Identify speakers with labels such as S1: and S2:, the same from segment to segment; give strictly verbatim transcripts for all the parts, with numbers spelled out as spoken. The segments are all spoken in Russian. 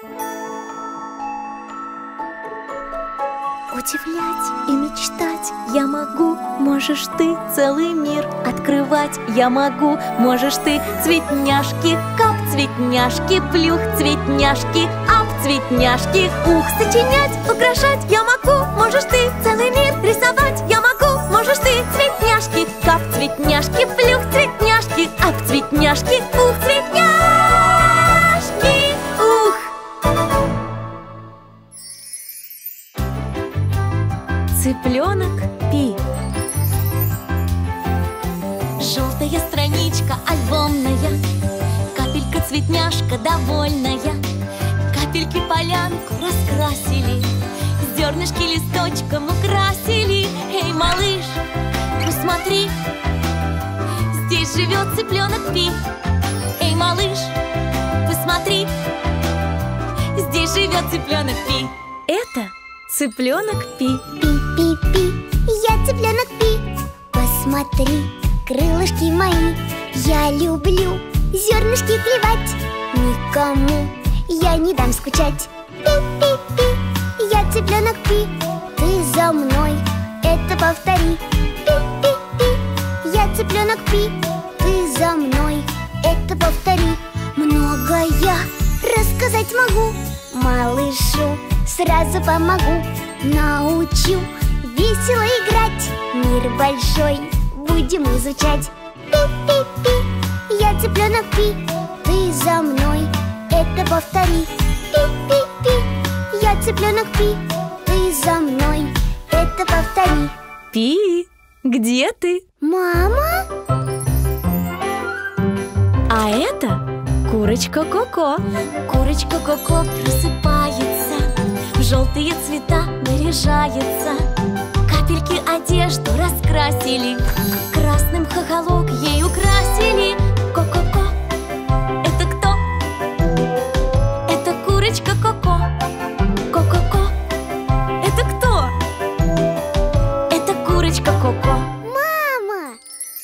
S1: Удивлять и мечтать я могу, можешь ты целый мир открывать я могу, можешь ты цветняшки, кап, цветняшки, плюх, цветняшки, ап, цветняшки, ух, сочинять, украшать я могу, можешь ты целый мир рисовать я могу, можешь ты цветняшки, кап, цветняшки, плюх, цветняшки, ап, цветняшки, ух, цветняшки, ух. Цыпленок Пи. Желтая страничка альбомная, капелька цветняшка довольная. Капельки полянку раскрасили, зернышки листочком украсили. Эй, малыш, посмотри, здесь живет цыпленок Пи. Эй, малыш, посмотри, здесь живет цыпленок Пи. Это цыпленок Пи.
S2: Пи-пи-пи, я цыпленок Пи. Посмотри, крылышки мои. Я люблю зернышки клевать. Никому я не дам скучать. Пи-пи-пи, я цыпленок Пи. Ты за мной, это повтори. Пи-пи-пи, я цыпленок Пи. Ты за мной, это повтори. Много я рассказать могу, малышу сразу помогу. Научу весело играть, мир большой будем изучать. Пи-пи-пи, я цыпленок Пи. Ты за мной, это повтори. Пи-пи-пи, я цыпленок Пи. Ты за мной, это повтори.
S1: Пи, где ты?
S2: Мама?
S1: А это курочка Коко.
S3: Курочка Коко просыпается, в желтые цвета наряжается. Капельки одежду раскрасили, красным хохолок ей украсили. Ко-ко-ко, это кто? Это курочка Коко. Ко-ко-ко, это кто? Это курочка Коко.
S2: Мама!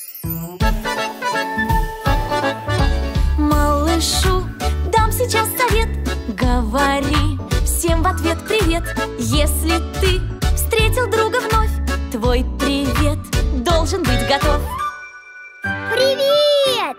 S3: Малышу дам сейчас совет. Говори всем в ответ привет. Если ты встретил друга вновь, твой привет должен быть готов.
S2: Привет!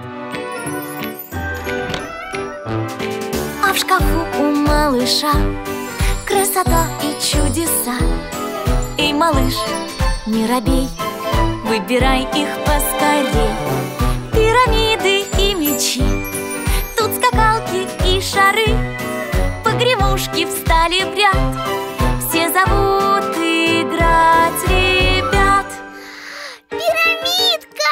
S3: А в шкафу у малыша красота и чудеса. Эй, малыш, не робей, выбирай их поскорей. Пирамиды и мечи, тут скакалки и шары, погремушки встали в ряд, все зовут играть ребят.
S2: Пирамидка!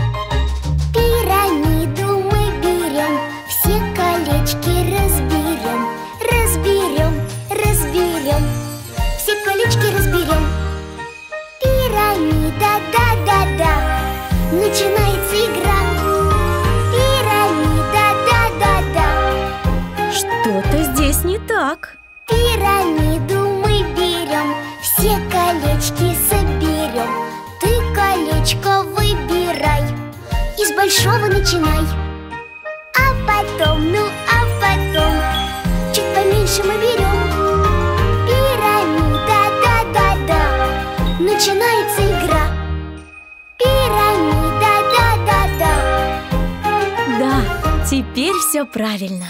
S2: Пирамиду мы берем, все колечки разберем. Разберем, разберем, все колечки разберем. Пирамида, да-да-да, начинается игра. Пирамида, да-да-да.
S1: Что-то здесь не так.
S2: Пирамиду мы берем, все колечки соберем. Ты колечко выбирай, из большого начинай. А потом, ну а потом, чуть поменьше мы берем. Пирамида, да-да-да, начинается игра. Пирамида, да-да-да.
S1: Да, теперь все правильно.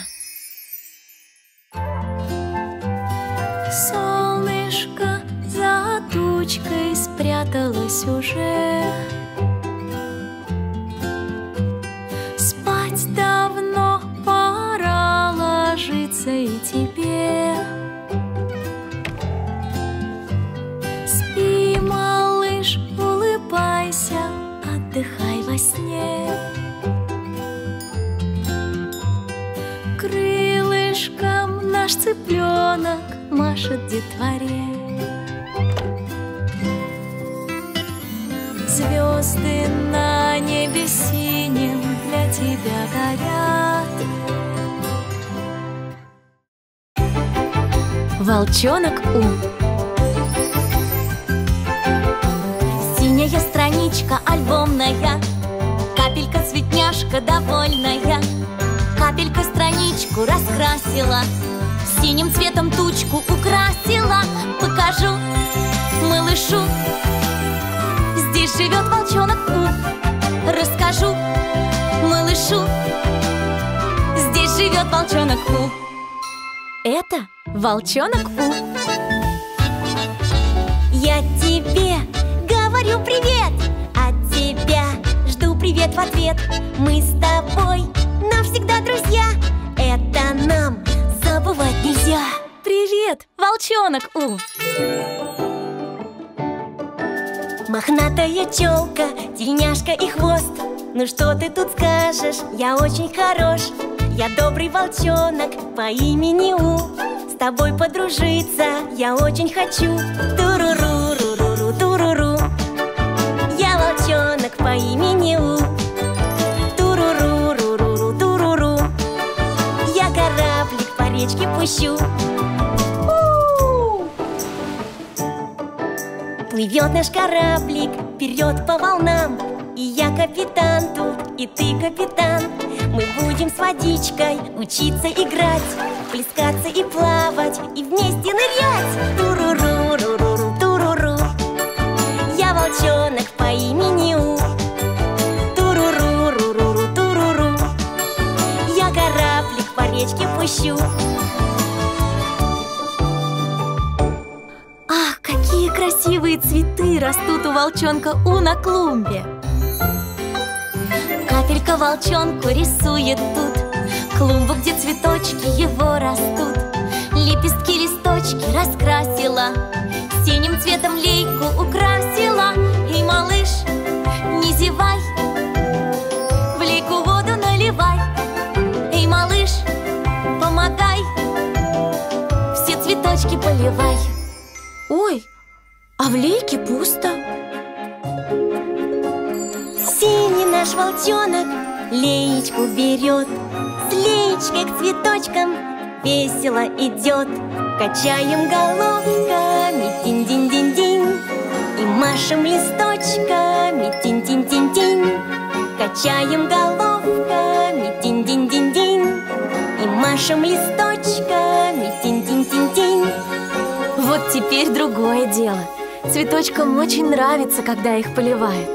S3: Солнышко за тучкой спряталось уже. Спать давно пора ложиться и тебе. Спи, малыш, улыбайся, отдыхай во сне. Крылышком наш цыпленок машет детворе. Звезды на небе синем для тебя горят.
S1: Волчонок У.
S3: Синяя страничка альбомная, капелька цветняшка довольная. Капелька страничку раскрасила, Синим цветом тучку украсила. Покажу малышу, здесь живет волчонок У. Расскажу малышу, здесь живет волчонок У. Это волчонок У. Я тебе говорю привет, от тебя жду привет в ответ. Мы с тобой навсегда друзья, это нам забывать нельзя. Привет, волчонок У. Мохнатая челка, тельняшка и хвост. Ну что ты тут скажешь, я очень хорош. Я добрый волчонок по имени У. С тобой подружиться я очень хочу. Туруру-ру-ру-ру, туруру. Я волчонок по имени У. Туруру-ру-ру-ру, туруру. Я кораблик по речке пущу. Плывет наш кораблик вперед по волнам. И я капитан тут, и ты капитан. Мы будем с водичкой учиться играть, плескаться и плавать, и вместе нырять. Туруру-ру-ру-ру, туруру. Я волчонок по имени У. Туруру-ру-ру-ру, туруру. Я кораблик по речке пущу. Ах, какие красивые цветы растут у волчонка У на клумбе. Капелька волчонку рисует тут клумбу, где цветочки его растут. Лепестки, листочки раскрасила, синим цветом лейку украсила. И, малыш, не зевай, в лейку воду наливай. Эй, малыш, помогай, все цветочки поливай. Ой, а в лейке пусто. Синий наш волчонок леечку берет, с леечкой к цветочкам весело идет. Качаем головками, тинь-динь-динь-динь, и машем листочками, тинь-тинь-тинь-тинь. Качаем головками, тинь-динь-динь-динь, и машем листочками, тинь-тинь-тинь-тинь. Вот теперь другое дело. Цветочкам очень нравится, когда их поливают.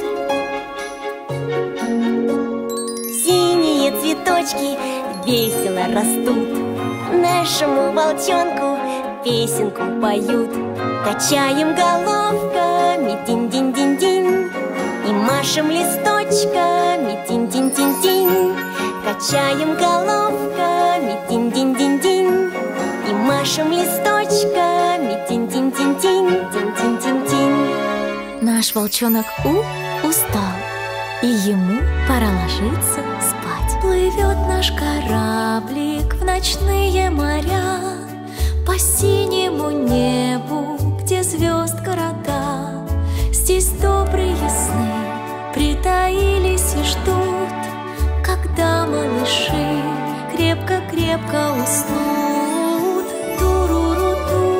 S3: Синие цветочки весело растут, нашему волчонку песенку поют. Качаем головками, тинь-динь-динь-динь, и машем листочками, тинь-тинь-тинь-тинь. Качаем головками, тинь-динь-динь-динь, и машем листочками, тинь-тинь-тинь-тинь, тинь-тинь-тинь-тинь. Наш волчонок У устал, и ему пора ложиться спать. Плывет наш кораблик в ночные моря, по синему небу, где звезд города. Здесь добрые сны притаились и ждут, когда малыши крепко-крепко уснут. Туруру,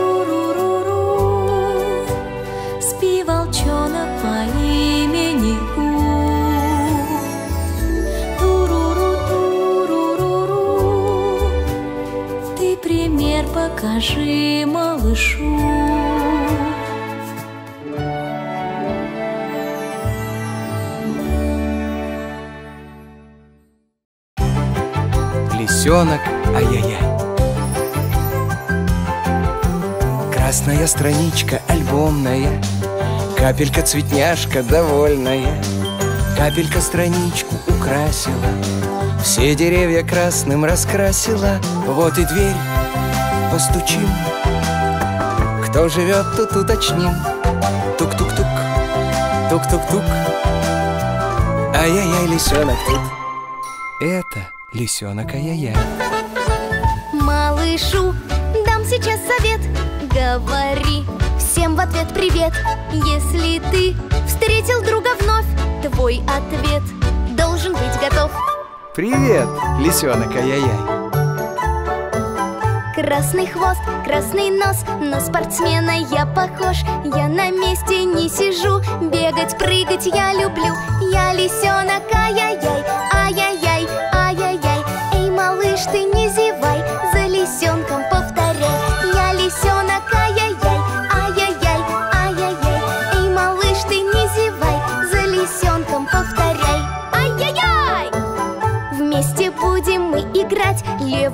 S3: туруру, спи, волчонок по имени У. Пример покажи малышу.
S4: Лисенок ай-яй-яй. Красная страничка альбомная, капелька цветняшка довольная. Капелька страничку украсила, все деревья красным раскрасила. Вот и дверь, постучим. Кто живет, тут уточним. Тук-тук-тук, тук-тук-тук. Ай-яй-яй, лисенок тут. Это лисенок ай-яй-яй.
S2: Малышу дам сейчас совет. Говори всем в ответ привет. Если ты встретил друга вновь, твой ответ должен быть готов.
S4: Привет, лисенок ай-яй-яй.
S2: Красный хвост, красный нос, на спортсмена я похож. Я на месте не сижу, бегать, прыгать я люблю. Я лисенок ай-яй-яй, ай-яй-яй, ай-яй-яй. Эй, малыш, ты не зевай, за лисенком повторяй.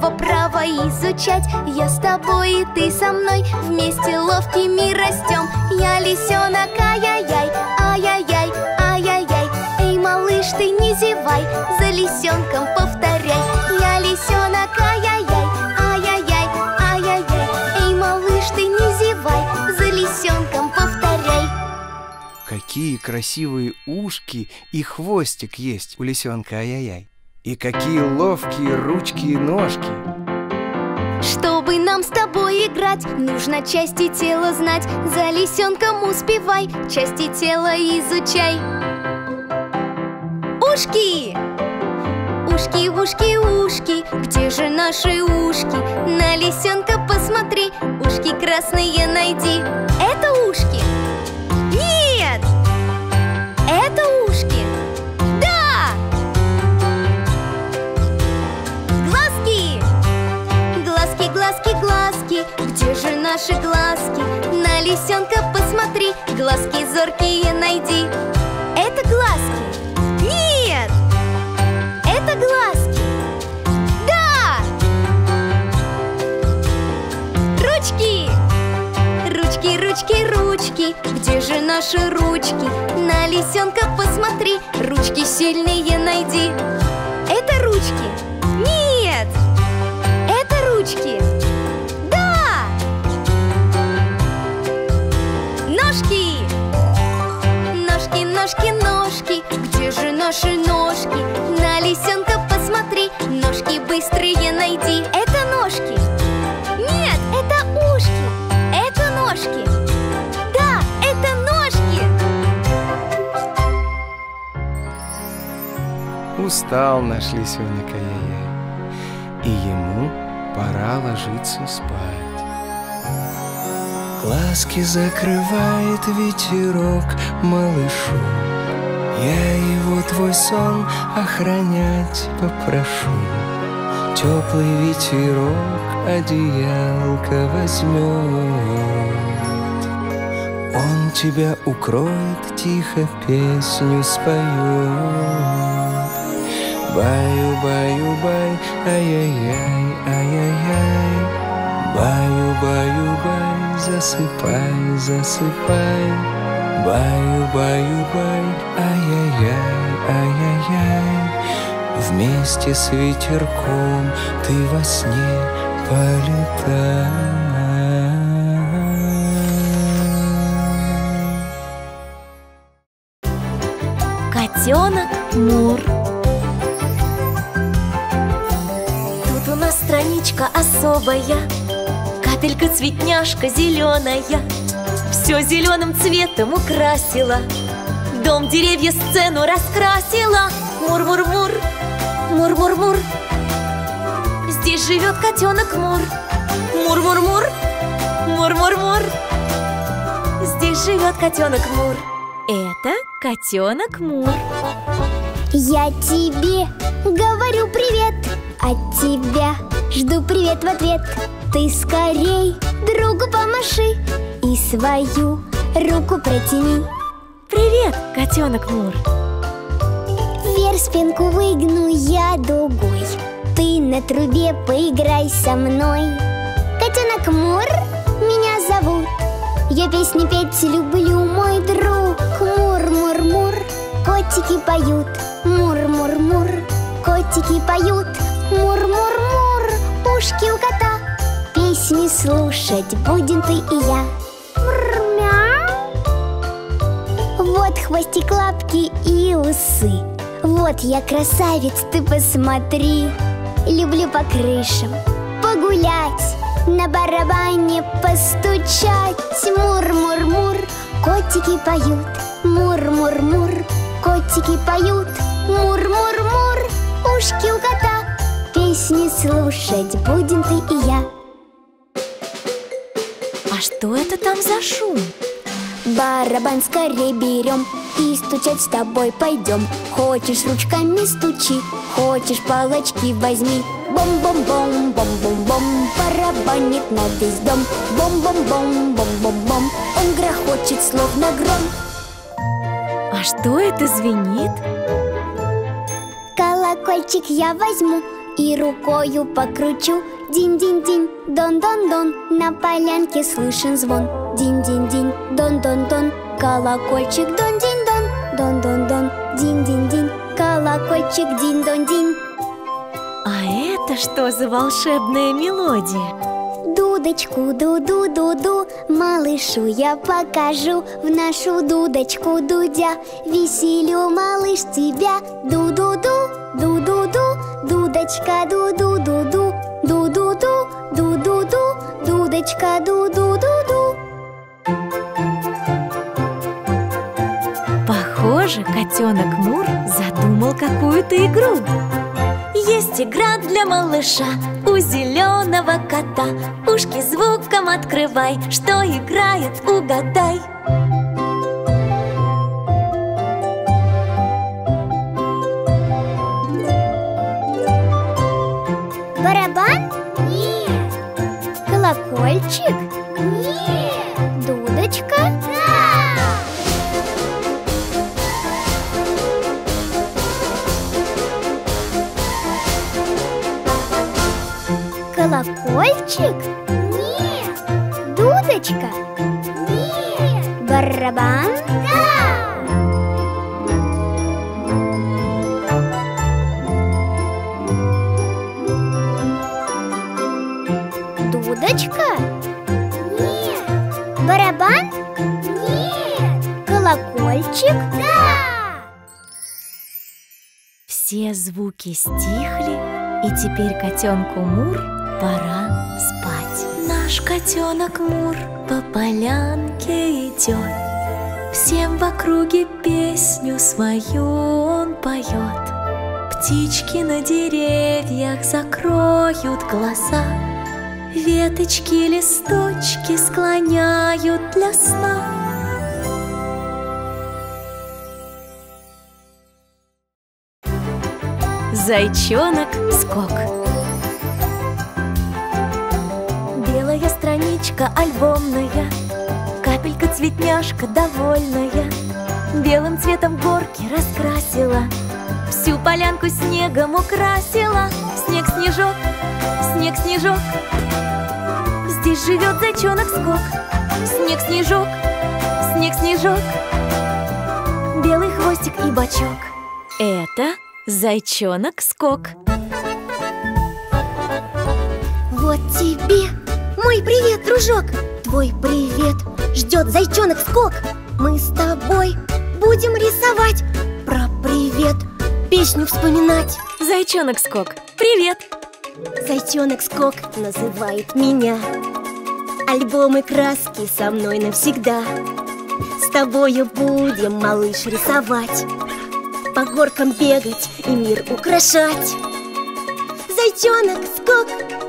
S2: право изучать. Я с тобой и ты со мной, вместе ловкими растем. Я лисенок, ай-яй-яй, ай-яй-яй, ай-яй-яй. Эй, малыш, ты не зевай, за лисенком повторяй. Я лисенок, ай-яй-яй, ай-яй-яй, ай-яй-яй. Эй, малыш, ты не зевай, за лисенком повторяй.
S4: Какие красивые ушки и хвостик есть у лисенка ай-яй-яй. И какие ловкие ручки и ножки.
S2: Чтобы нам с тобой играть, нужно части тела знать. За лисенком успевай, части тела изучай. Ушки! Ушки, ушки, ушки, где же наши ушки? На лисенка посмотри, ушки красные найди. Это ушки? Нет! Это ушки? Да! Глазки! Глазки, глазки, глазки, где же наши глазки? На лисенка посмотри, глазки зоркие найди. Это глазки? Нет! Это глазки? Да! Ручки! Ручки, ручки, ручки, где же наши ручки? На лисенка посмотри, ручки сильные найди. Это ручки? Нет! Это ручки? Да! Ножки! Ножки, ножки, ножки, где же наши ножки? На лисенка посмотри, ножки быстрые найди. Это ножки? Нет, это ушки. Это ножки. Да, это ножки.
S4: Устал наш лисенок ай-яй-яй, и ему пора ложиться спать. Глазки закрывает ветерок малышу. Я его твой сон охранять попрошу. Теплый ветерок одеялко возьмет. Он тебя укроет, тихо песню споет. Баю-баю-бай, ай-яй-яй, ай-яй-яй. Баю-баю-бай, засыпай, засыпай. Баю-баю-бай, ай-яй-яй, ай-яй-яй. Вместе с ветерком ты во сне полетай.
S1: Котенок Мур. Тут у нас страничка особая, капелька-цветняшка зеленая. Все зеленым цветом украсила, дом, деревья, сцену раскрасила. Мур-мур-мур, мур-мур-мур, здесь живет котенок Мур. Мур-мур-мур, мур-мур-мур, здесь живет котенок Мур. Это котенок Мур.
S2: Я тебе говорю привет, от тебя жду привет в ответ. Ты скорей другу помаши и свою руку протяни.
S1: Привет, котенок Мур.
S2: Вверх спинку выгну я дугой, ты на трубе поиграй со мной. Котенок Мур меня зовут, я песни петь люблю, мой друг. Мур-мур-мур, котики поют. Мур-мур-мур, котики поют. Мур-мур-мур, ушки у кота, песни слушать будем ты и я. Мур-мяу. Вот хвостик, лапки и усы. Вот я красавец, ты посмотри. Люблю по крышам погулять, на барабане постучать. Мур-мур-мур, котики поют. Мур-мур-мур, котики поют. Мур-мур-мур, ушки у кота, песни слушать будем ты и я.
S1: А что это там за шум?
S2: Барабан скорей берем и стучать с тобой пойдем. Хочешь, ручками стучи, хочешь, палочки возьми. Бом-бом-бом, бом-бом-бом, барабанит на весь дом. Бом-бом-бом, бом-бом-бом, он грохочет словно гром.
S1: А что это звенит?
S2: Колокольчик я возьму и рукою покручу. Динь-динь-динь, дон-дон-дон, на полянке слышен звон. Динь-динь-динь, дон-дон-дон, колокольчик дон-динь-дон. Дон-дон-дон, динь-динь-динь, колокольчик динь-дон-динь.
S1: А это что за волшебная мелодия?
S2: Дудочку ду-ду-ду-ду, малышу я покажу. В нашу дудочку дудя, веселю, малыш, тебя. Ду-ду-ду, ду-ду-ду, дудочка ду-ду-ду-ду. Ду-ду-ду, ду-ду-ду, дудочка ду-ду-ду-ду.
S1: Похоже, котенок Мур задумал какую-то игру. Есть игра для малыша у зеленого кота. Ушки звуком открывай, что играет, угадай.
S2: Барабан? Нет. Колокольчик? Нет. Дудочка? Да. Колокольчик? Нет. Дудочка? Нет. Барабан? Да. Дудочка? Нет. Барабан? Нет. Колокольчик? Да.
S1: Все звуки стихли, и теперь котенку Мур пора спать. Наш котенок Мур по полянке идет, всем в округе песню свою он поет. Птички на деревьях закроют глаза, веточки, листочки склоняют для сна. Зайчонок Скок. Белая страничка альбомная, капелька-цветняшка довольная, белым цветом горки раскрасила, всю полянку снегом украсила. Снег-снежок, снег-снежок, здесь живет зайчонок Скок. Снег-снежок, снег-снежок, белый хвостик и бочок. Это зайчонок Скок.
S2: Вот тебе мой привет, дружок. Твой привет ждет зайчонок Скок. Мы с тобой будем рисовать, про привет песню вспоминать.
S1: Зайчонок Скок, привет!
S2: Зайчонок Скок называет меня. Альбомы краски со мной навсегда. С тобою будем, малыш, рисовать, по горкам бегать и мир украшать. Зайчонок Скок,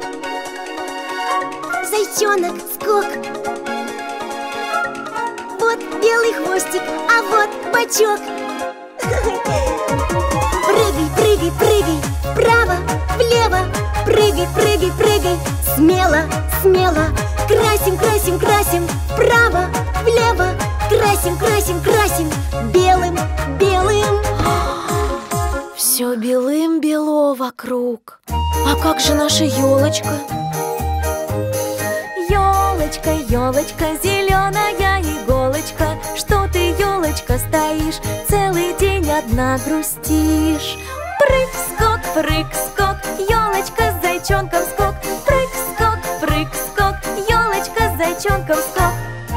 S2: зайчонок Скок. Вот белый хвостик, а вот бочок. Прыгай, прыгай, прыгай, вправо, влево. Прыгай, прыгай, прыгай, смело, смело. Красим, красим, красим, вправо, влево. Красим, красим, красим, белым, белым.
S1: Все белым-бело вокруг. А как же наша елочка? Елочка, елочка, зеленая иголочка. Что ты, елочка, стоишь, целый день одна грустишь? Прыг-скок, прыг-скок, елочка с зайчонком Скок. Прыг-скок, прыг-скок, елочка с зайчонком Скок.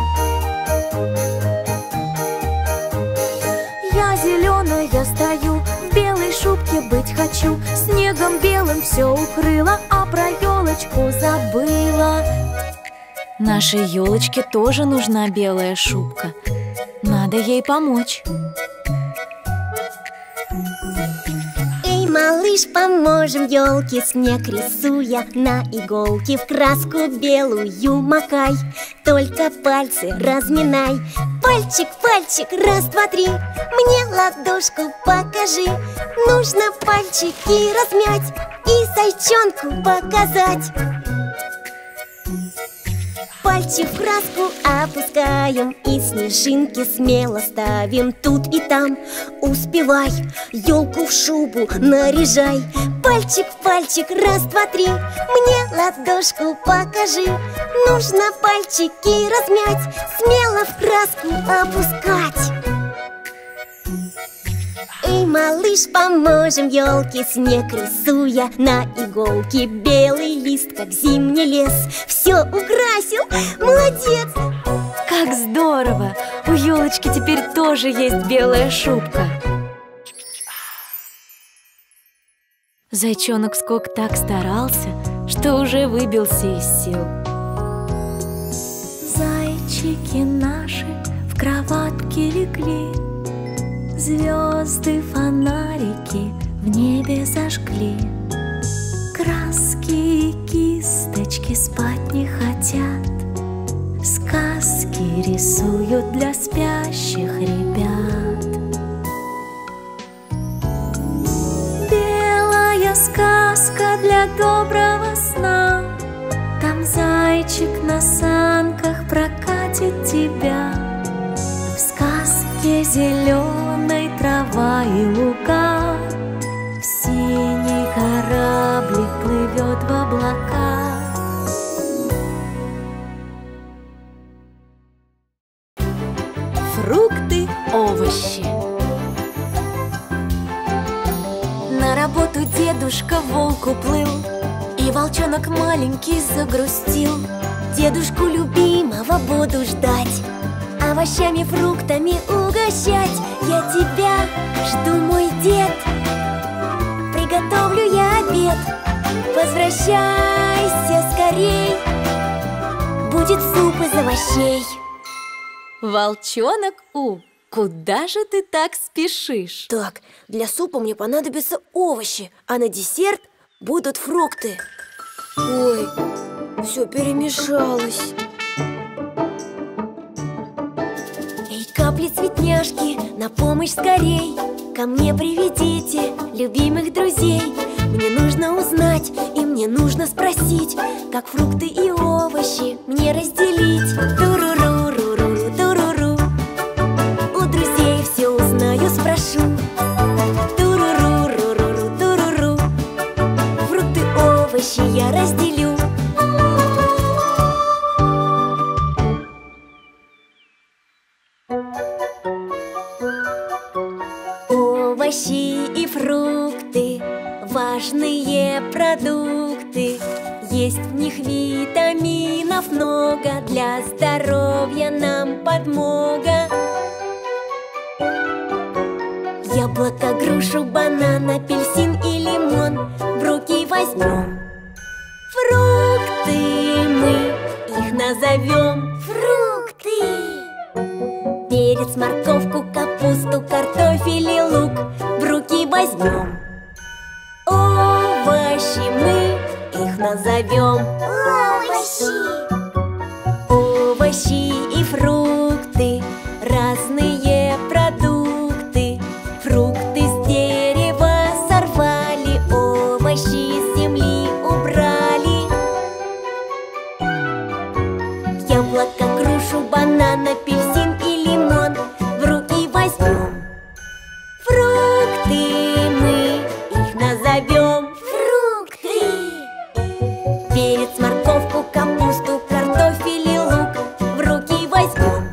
S1: Я зеленая стою, в белой шубке быть хочу. Снегом белым все укрыла, а про елочку забыла. Нашей елочке тоже нужна белая шубка. Надо ей помочь.
S2: Эй, малыш, поможем елке, снег рисуя на иголке. В краску белую макай, только пальцы разминай. Пальчик, пальчик, раз, два, три, мне ладошку покажи. Нужно пальчики размять и зайчонку показать.
S5: пальчик в краску опускаем и снежинки смело ставим тут и там. Успевай, елку в шубу наряжай. Пальчик в пальчик, раз, два, три. Мне ладошку покажи. Нужно пальчики размять, смело в краску опускать. Эй, малыш, поможем елке, снег рисуя на иголке. Белый лист, как зимний лес, все украсил, молодец!
S1: Как здорово! У елочки теперь тоже есть белая шубка. Зайчонок Скок так старался, что уже выбился из сил. Зайчики наши в кроватке легли, звезды, фонарики в небе зажгли. Краски и кисточки спать не хотят, сказки рисуют для спящих ребят. Белая сказка для доброго сна, там зайчик на санках прокатит тебя. В сказке зеленой трава и луга, в синий кораблик плывет в облака. Фрукты, овощи. На работу дедушка волк уплыл, и волчонок маленький загрустил. Дедушку любимого буду ждать, овощами, фруктами угощать. Я тебя жду, мой дед, приготовлю я обед. Возвращайся скорей, будет суп из овощей. Волчонок У, куда же ты так спешишь?
S5: Так, для супа мне понадобятся овощи, а на десерт будут фрукты. Ой, все перемешалось. Эй, капли цветняшки, на помощь скорей. Ко мне приведите любимых друзей. Мне нужно узнать и мне нужно спросить, как фрукты и овощи мне разделить. Туруру-ру-ру-ру, туруру. У друзей все узнаю, спрошу. Туруру-ру-ру-ру, туруру. Фрукты, овощи я разделю. Овощи и фрукты – важные продукты. Есть в них витаминов много, для здоровья нам подмога. Яблоко, грушу, банан, апельсин и лимон в руки возьмем. Фрукты мы их назовем. Фрукты. Перец, морковку, капусту, картофель и лук в руки возьмем. Овощи мы их назовем. Овощи. Овощи и фрукты – разные продукты. Фрукты с дерева сорвали, овощи с земли убрали. Яблоко, грушу, банан, апельсин и лимон в руки возьмем. Фрукты мы их назовем. Фрукты. Перец, морковку, капусту, картофель и лук в руки возьмем.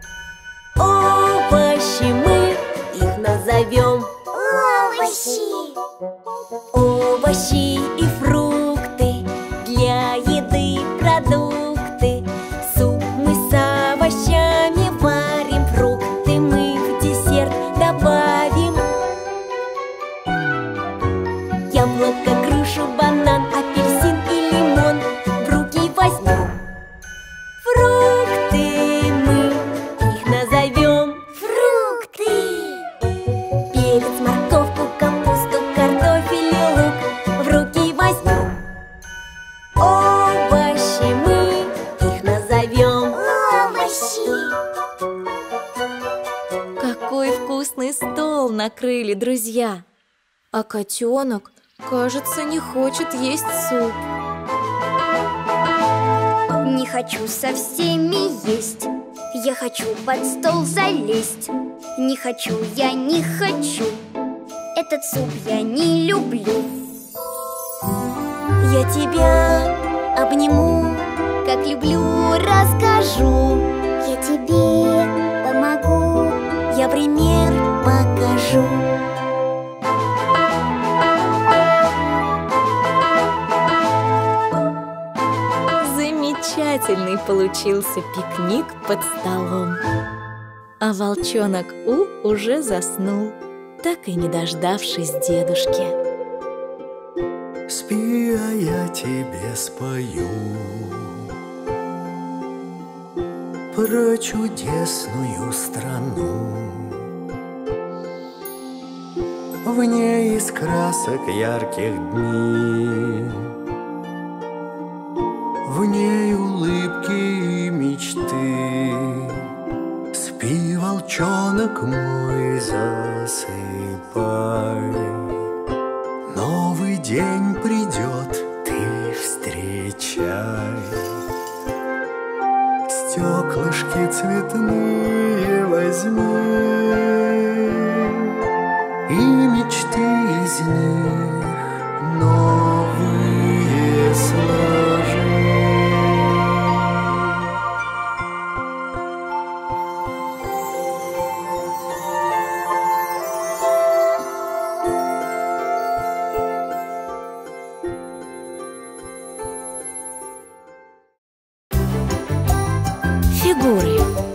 S5: Овощи мы их назовем. Овощи. Овощи и фрукты для еды продукты. Суп мы с овощами варим, фрукты мы в десерт добавим. Яблоко, грушу, банан, апельсин и лимон в руки возьмем. Фрукты мы их назовем. Фрукты. Перец, морковку, капусту, картофель и лук в руки возьмем. Овощи мы их назовем. Овощи.
S1: Какой вкусный стол накрыли друзья! А котенок, кажется, не хочет есть суп.
S5: Не
S2: хочу со всеми есть. Я хочу под стол залезть. Не хочу, я не хочу. Этот суп я не люблю.
S5: Я тебя обниму,
S2: как люблю, расскажу.
S5: Я тебе помогу, я пример покажу.
S1: Замечательный получился пикник под столом. А волчонок У уже заснул, так и не дождавшись дедушки.
S6: Спи, а я тебе спою про чудесную страну. В ней из красок ярких дней, в ней улыбки и мечты. Спи, волчонок мой, засыпай. Новый день придет, ты встречай. Стеклышки цветные возьми и мечты из них новые сложи.
S1: Фигуры.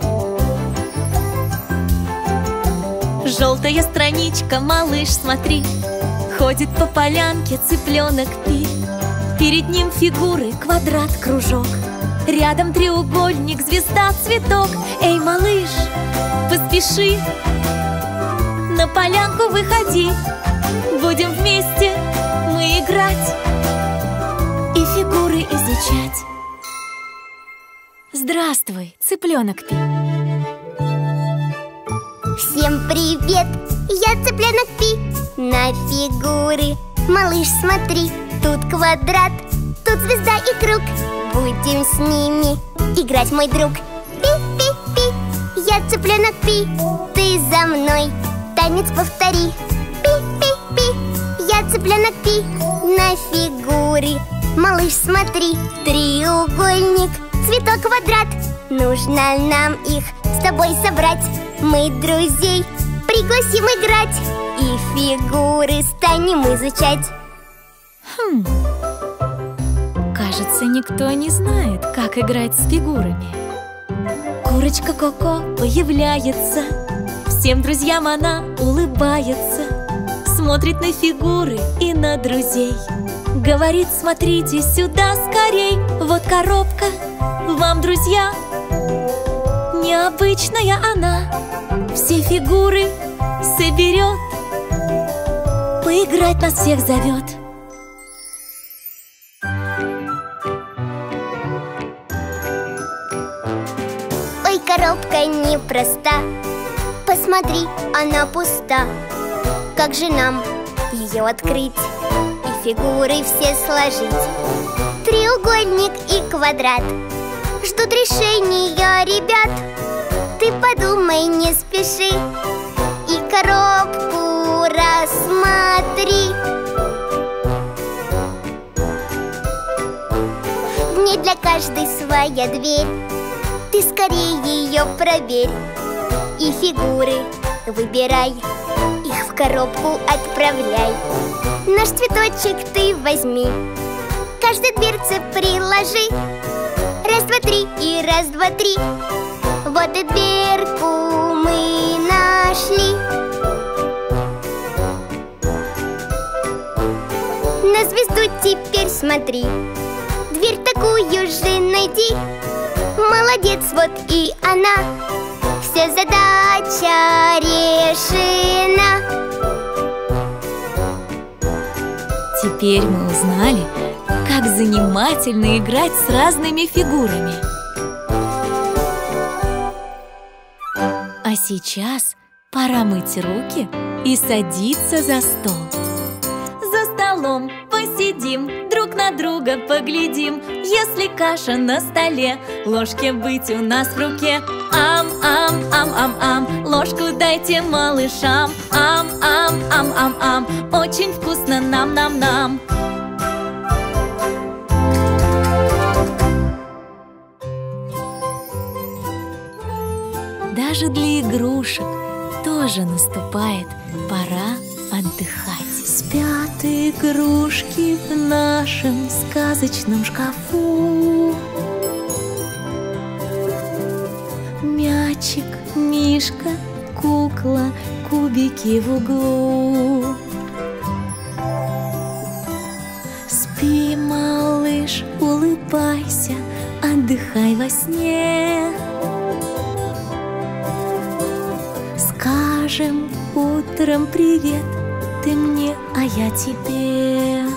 S1: Желтая страничка, малыш, смотри. Ходит по полянке цыпленок Пи. Перед ним фигуры, квадрат, кружок. Рядом треугольник, звезда, цветок. Эй, малыш, поспеши, на полянку выходи. Будем вместе мы играть и фигуры изучать. Здравствуй, цыпленок Пи.
S2: Всем привет, я цыпленок Пи. На фигуры, малыш, смотри. Тут квадрат, тут звезда и круг. Будем с ними играть, мой друг. Пи-пи-пи, я цыпленок Пи. Ты за мной танец повтори. Пи-пи-пи, я цыпленок Пи. На фигуры, малыш, смотри. Треугольник, цветок, квадрат. Нужно нам их с тобой собрать. Мы друзей пригласим играть и фигуры станем изучать.
S1: Хм, кажется, никто не знает, как играть с фигурами. Курочка Коко появляется, всем друзьям она улыбается, смотрит на фигуры и на друзей. Говорит: смотрите сюда скорей, вот коробка вам, друзья. Необычная она, все фигуры соберет, поиграть нас всех зовет.
S2: Ой, коробка непроста, посмотри, она пуста. Как же нам ее открыть и фигуры все сложить? Треугольник и квадрат ждут решения, ребят. Ты подумай, не спеши и коробку рассмотри. Не для каждой своя дверь, ты скорее ее проверь и фигуры выбирай, их в коробку отправляй. Наш цветочек ты возьми, каждой дверце приложи. Раз, два, три и раз, два, три. Вот и дверку мы нашли. На звезду теперь смотри, дверь такую же найди. Молодец, вот и она, вся задача решена.
S1: Теперь мы узнали, как занимательно играть с разными фигурами. А сейчас пора мыть руки и садиться за стол. За столом посидим, друг на друга поглядим.
S3: Если каша на столе, ложке быть у нас в руке. Ам, ам, ам, ам, ам, ложку дайте малышам. Ам, ам, ам, ам, ам, очень вкусно нам-нам-нам. Даже для игрушек тоже наступает пора отдыхать.
S1: Спят игрушки в нашем сказочном шкафу. Мячик, мишка, кукла, кубики в углу. Спи, малыш, улыбайся, отдыхай во сне. Скажем утром привет, ты мне, а я тебе.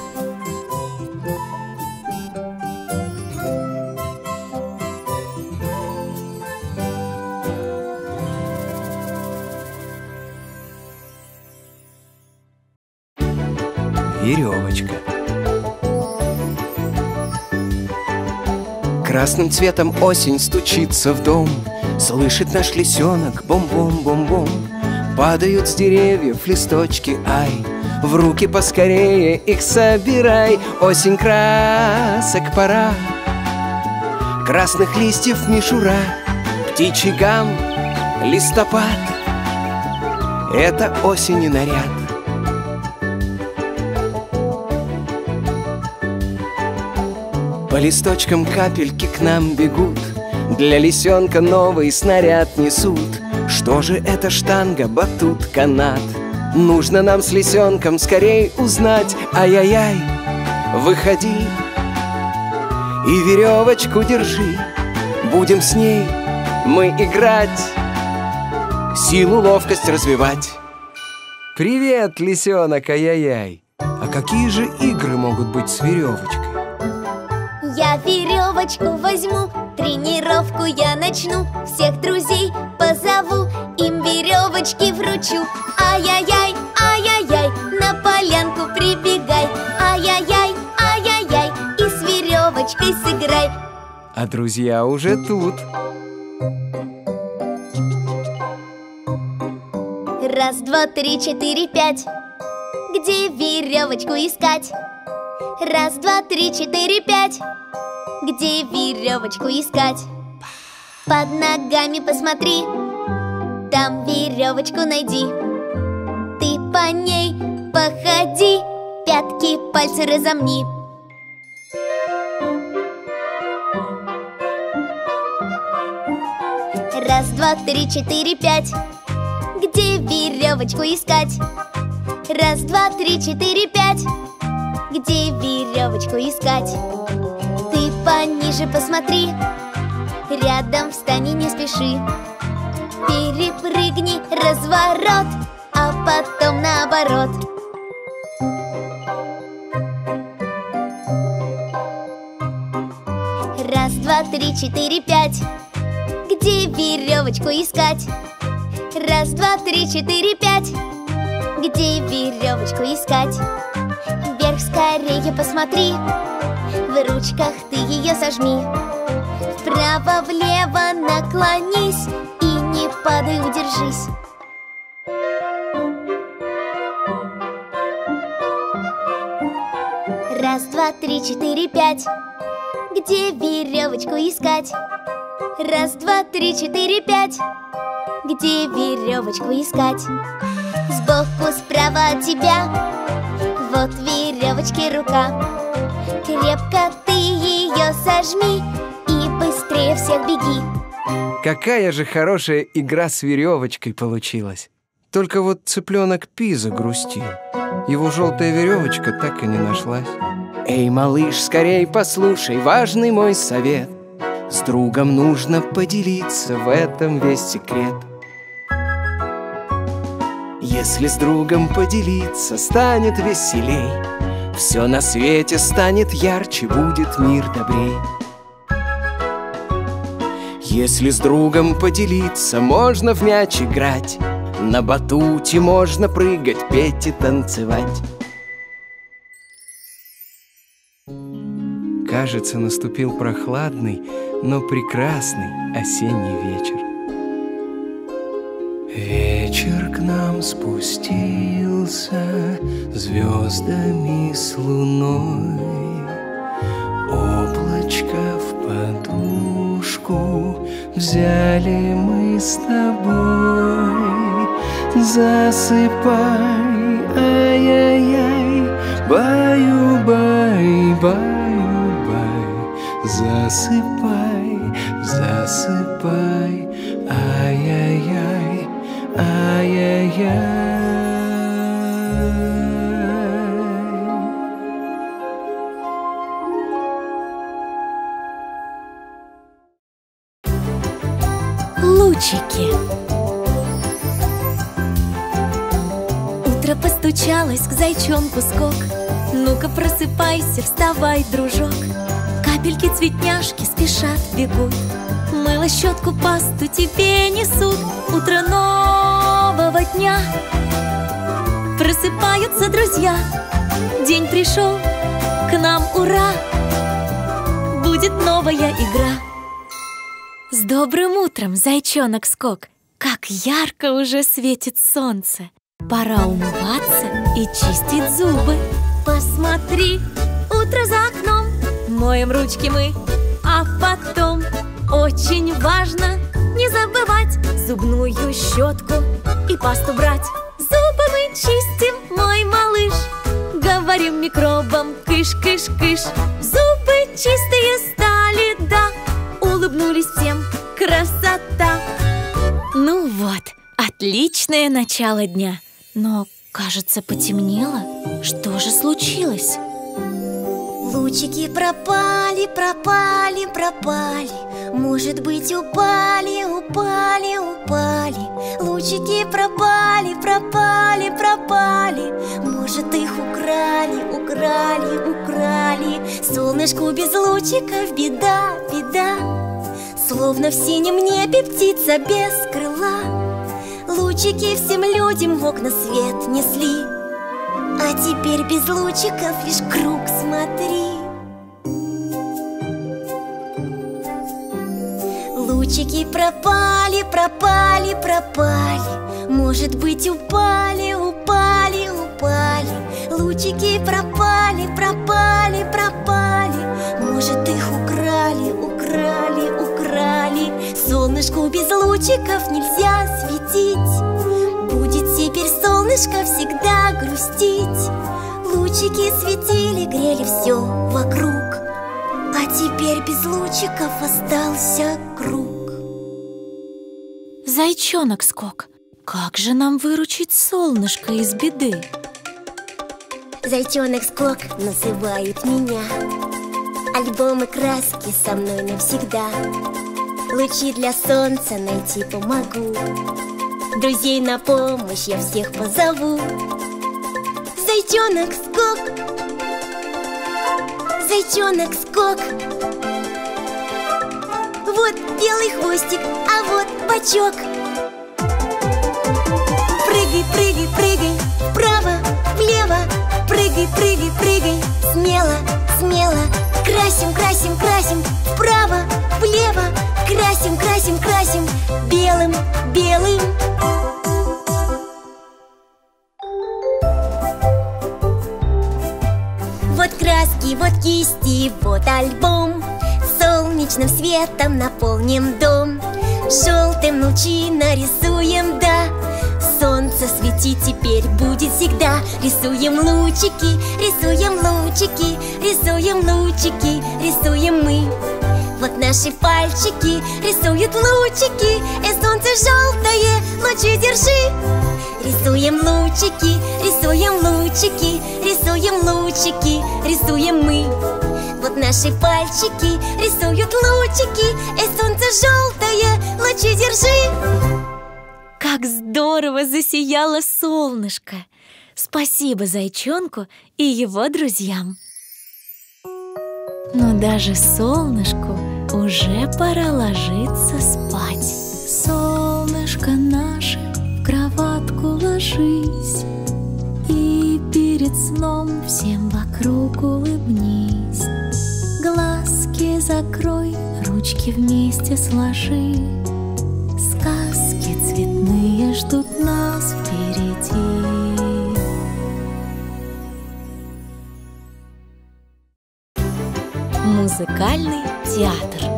S4: Веревочка. Красным цветом осень стучится в дом. Слышит наш лисенок бом-бом-бом-бом. Падают с деревьев листочки, ай, в руки поскорее их собирай. Осень красок пора, красных листьев мишура, птичий гам, листопад — это осени наряд. По листочкам капельки к нам бегут, для лисенка новый снаряд несут. Что же это штанга, батут, канат? Нужно нам с лисенком скорей узнать. Ай-яй-яй, выходи и веревочку держи. Будем с ней мы играть, силу, ловкость развивать. Привет, лисенок, ай-яй-яй. А какие же игры могут быть с веревочкой?
S2: Я веревочку возьму, тренировку я начну. Всех друзей позову, им веревочки вручу. Ай-яй-яй, ай-яй-яй, на полянку прибегай. Ай-яй-яй, ай-яй-яй, и с веревочкой сыграй.
S4: А друзья уже тут.
S2: Раз, два, три, четыре, пять. Где веревочку искать? Раз, два, три, четыре, пять. Где веревочку искать? Под ногами посмотри, там веревочку найди. Ты по ней походи, пятки, пальцы разомни. Раз, два, три, четыре, пять. Где веревочку искать? Раз, два, три, четыре, пять. Где веревочку искать? Ты пониже посмотри, рядом встань и не спеши. Перепрыгни разворот, а потом наоборот. Раз, два, три, четыре, пять. Где веревочку искать? Раз, два, три, четыре, пять. Где веревочку искать? Вверх скорее посмотри, в ручках ты ее сожми. Вправо-влево наклонись и не падай, удержись. Раз, два, три, четыре, пять. Где веревочку искать? Раз, два, три, четыре, пять. Где веревочку искать? Сбоку, справа от тебя, вот веревочки рука. Крепко ты ее сожми и быстрее всех беги.
S4: Какая же хорошая игра с веревочкой получилась. Только вот цыпленок Пи загрустил. Его желтая веревочка так и не нашлась. Эй, малыш, скорей послушай важный мой совет. С другом нужно поделиться, в этом весь секрет. Если с другом поделиться, станет веселей. Все на свете станет ярче, будет мир добрей. Если с другом поделиться, можно в мяч играть. На батуте можно прыгать, петь и танцевать. Кажется, наступил прохладный, но прекрасный осенний вечер. Вечер к нам спустился звездами с луной. Облачко в подушку взяли мы с тобой. Засыпай, ай-яй-яй, баю-бай, баю-бай. Засыпай, засыпай, ай-яй-яй, ай-яй-яй.
S3: Лучики. Утро постучалось к зайчонку скок. Ну-ка просыпайся, вставай, дружок. Капельки цветняшки спешат, бегут. Мыло, щетку, пасту тебе несут. Утро нового дня. Просыпаются друзья. День пришел к нам, ура! Будет новая игра. С добрым утром, зайчонок скок! Как ярко уже светит солнце! Пора умываться и чистить зубы. Посмотри, утро за окном. Моем ручки мы, а потом очень важно не забывать зубную щетку и пасту брать. Зубы мы чистим, мой малыш. Говорим микробам кыш-кыш-кыш. Зубы чистые стали, да. Улыбнулись всем, красота. Ну вот, отличное начало дня. Но, кажется, потемнело. Что же случилось?
S5: Лучики пропали, пропали, пропали. Может быть, упали, упали, упали. Лучики пропали, пропали, пропали. Может, их украли, украли, украли. Солнышку без лучиков беда, беда. Словно в синем небе птица без крыла. Лучики всем людям в окна свет несли. А теперь без лучиков лишь круг смотри. Лучики пропали, пропали, пропали. Может быть, упали, упали, упали. Лучики пропали, пропали, пропали. Может, их украли, украли, украли. Солнышку без лучиков нельзя светить. Будет теперь солнышко всегда грустить. Лучики светили, грели все вокруг. А теперь без лучиков остался круг.
S3: Зайчонок скок, как же нам выручить солнышко из беды?
S5: Зайчонок скок называют меня. Альбомы краски со мной навсегда. Лучи для солнца найти помогу. Друзей на помощь я всех позову. Зайчонок скок, зайчонок скок. Вот белый хвостик, а вот бочок. Прыгай, прыгай, прыгай, вправо, влево. Прыгай, прыгай, прыгай, смело, смело. Красим, красим, красим, вправо, влево. Красим, красим, красим, белым, белым. Вот краски, вот кисти, вот альбом. Солнечным светом наполним дом. Желтым лучи нарисуем, да. Солнце светить теперь будет всегда. Рисуем лучики, рисуем лучики, рисуем лучики, рисуем мы. Вот наши пальчики рисуют лучики, и солнце желтое, лучи держи. Рисуем лучики, рисуем лучики, рисуем лучики, рисуем мы. Вот наши пальчики рисуют лучики, и солнце желтое, лучи держи.
S3: Как здорово засияло солнышко! Спасибо зайчонку и его друзьям. Но даже солнышку уже пора ложиться спать. Солнышко наше, в кроватку ложись, и перед сном всем вокруг улыбнись. Глаз
S1: закрой, ручки вместе сложи. Сказки цветные ждут нас впереди. Музыкальный театр.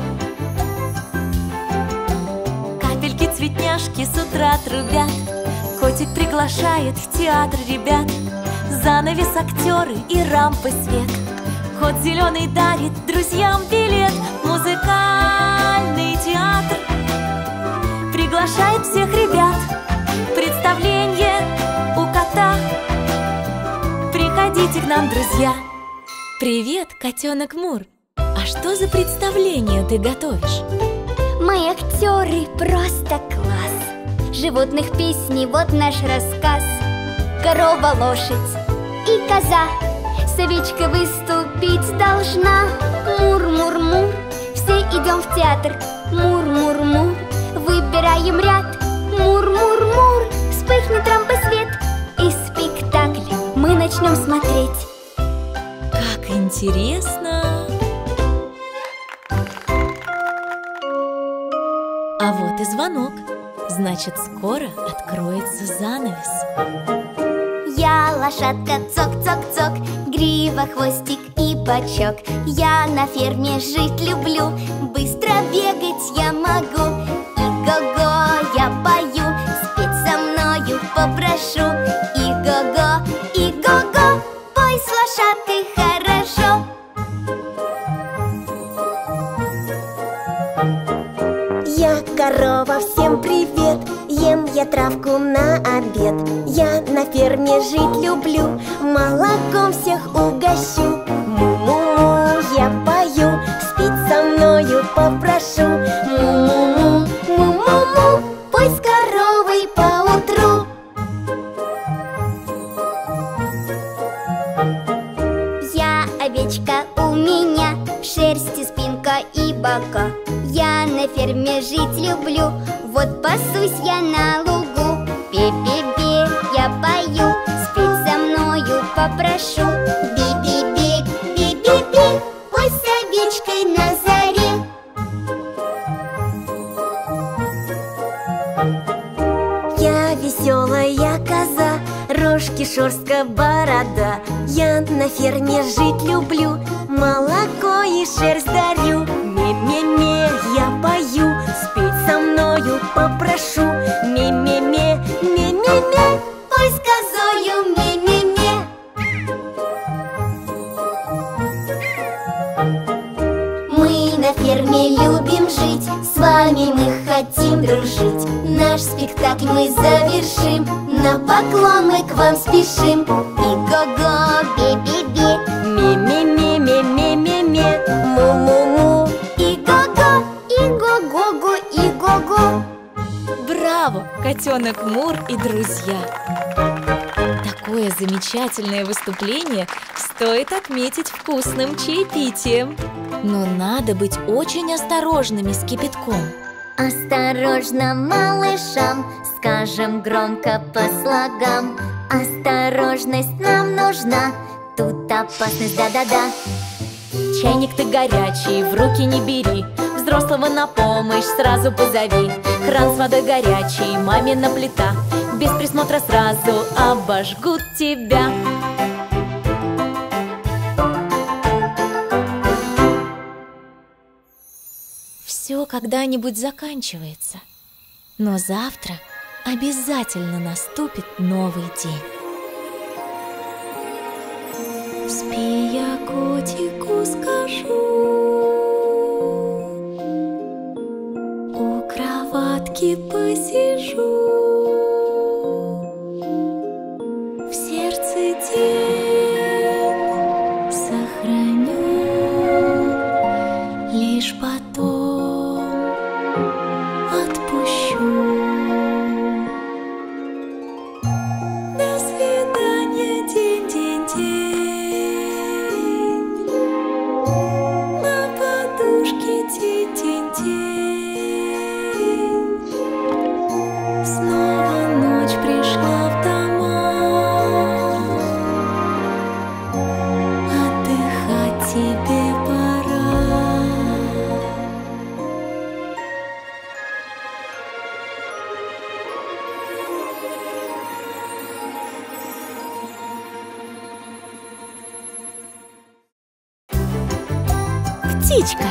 S3: Капельки цветняшки с утра трубят. Котик приглашает в театр ребят. Занавес, актеры и рампы свет. Кот зеленый дарит друзьям билет. Музыкальный театр приглашает всех ребят. Представление у кота. Приходите к нам, друзья.
S1: Привет, котенок Мур. А что за представление ты готовишь?
S2: Мои актеры просто класс. Животных песни, вот наш рассказ. Корова, лошадь и коза. С овечкой выступить должна. Мур-мур-мур, все идем в театр. Мур-мур-мур, выбираем ряд. Мур-мур-мур, вспыхнет рампа свет. И спектакль мы начнем смотреть.
S1: Как интересно! А вот и звонок. Значит, скоро откроется занавес.
S2: Я лошадка, цок-цок-цок, грива, хвостик и бочок. Я на ферме жить люблю, быстро бегать я могу. И-го-го, я пою, спеть со мною попрошу. И-го-го, и-го-го, пой с лошадкой хорошо.
S5: Я корова, всем привет. Ем я травку на обед. Я на ферме жить люблю, молоком всех угощу. Му-му-му, я пою, спеть со мною попрошу. Му-му-му, му-му-му, пой с коровой поутру.
S2: Я овечка, у меня в шерсти спинка и бока. Я на ферме жить люблю, вот пасусь я на лугу. Бе-бе-бе, я пою, спеть со мною попрошу. Би-би-би, би-би-би, пой с овечкой на заре.
S5: Я веселая коза, рожки, шерстка, борода. Я на ферме жить люблю, молоко и шерсть дарю. Ме-ме-ме, я пою, спеть со мною попрошу. Ме-ме-ме, ме-ме-ме,
S2: Пой с козою, ме-ме-ме. Мы на ферме любим жить, с вами мы хотим дружить. Наш спектакль мы завершим, на поклон мы к вам спешим. И-го-го, би-би-би,
S5: ме-ме-ме, ме-ме-ме-ме, му-му-му.
S2: и-го-го, и-го-го-го, и-го-го.
S1: Браво, котенок Мур и друзья! Такое замечательное выступление стоит отметить вкусным чаепитием. Но надо быть очень осторожными с кипятком.
S2: Осторожно, малышам, скажем громко по слогам. Осторожность нам нужна, тут опасность, да-да-да.
S3: Чайник ты горячий, в руки не бери. Взрослого на помощь сразу позови. Кран с водой горячий, мамина плита. Без присмотра сразу обожгут тебя.
S1: Все когда-нибудь заканчивается. Но завтра обязательно наступит новый день. Спи, я котику скажу, у кроватки посижу, в сердце день сохраню, лишь потом отпущу. До свидания, день, день, день. На подушке день, день, день. Снова ночь пришла в дома. Отдыхать тебе пора.
S3: птичка.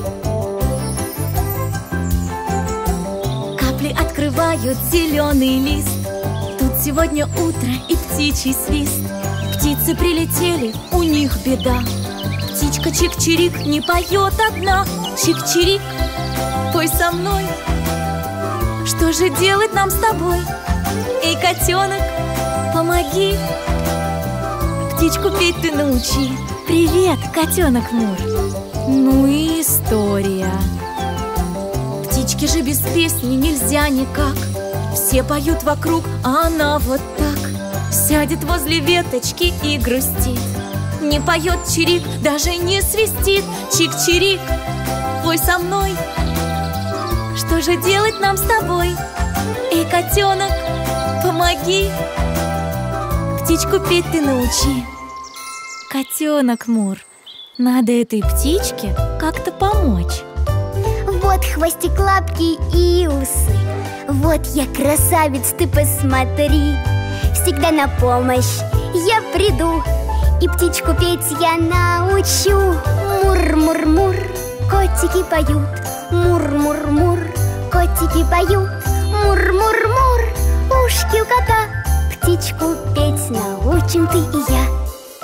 S3: Капли открывают зеленый лист. Тут сегодня утро и птичий свист. Птицы прилетели, у них беда. Птичка чик-чирик не поет одна. Чик-чирик, пой со мной. Что же делать нам с тобой? Эй, котенок, помоги. Птичку петь ты научи. Привет, котенок Мур. Ну и история. Птичке же без песни нельзя никак. Все поют вокруг, а она вот так сядет возле веточки и грустит. Не поет чирик, даже не свистит. Чик-чирик, пой со мной. Что же делать нам с тобой? Эй, котенок, помоги. Птичку петь ты научи. Котенок Мур, надо этой птичке как-то помочь.
S2: Вот хвостик, лапки и усы. Вот я красавец, ты посмотри. Всегда на помощь я приду, и птичку петь я научу. Мур-мур-мур, котики поют. Мур-мур-мур, котики поют. Мур-мур-мур, ушки у кота. Птичку петь научим ты и я.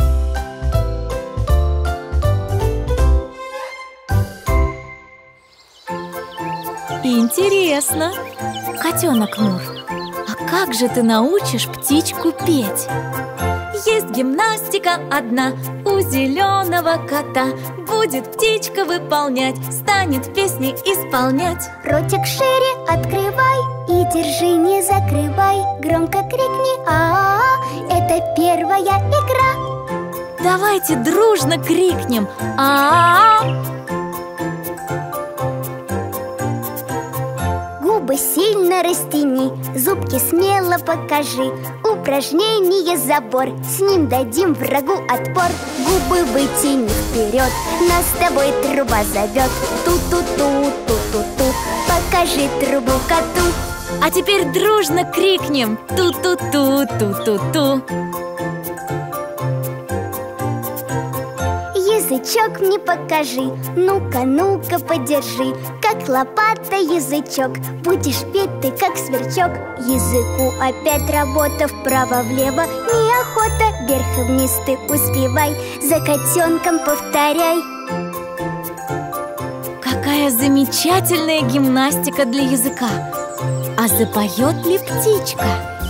S3: Интересно. Котенок Мур, а как же ты научишь птичку петь? Есть гимнастика одна у зеленого кота. Будет птичка выполнять, станет песни исполнять.
S2: Ротик шире открывай и держи, не закрывай. Громко крикни «А-а-а!» Это первая игра.
S3: Давайте дружно крикнем «А-а-а!»
S2: Губы сильно растяни, зубки смело покажи. Упражнение забор, с ним дадим врагу отпор. Губы вытяни вперед, нас с тобой труба зовет. Ту-ту-ту, ту-ту-ту, покажи трубу коту.
S3: А теперь дружно крикнем «Ту-ту-ту, ту-ту-ту».
S2: Язычок мне покажи, ну-ка, ну-ка, подержи. Как лопата язычок, будешь петь ты, как сверчок. Языку опять работа, вправо-влево неохота. Вверх и вниз ты успевай, за котенком повторяй.
S3: Какая замечательная гимнастика для языка! А запоет ли птичка?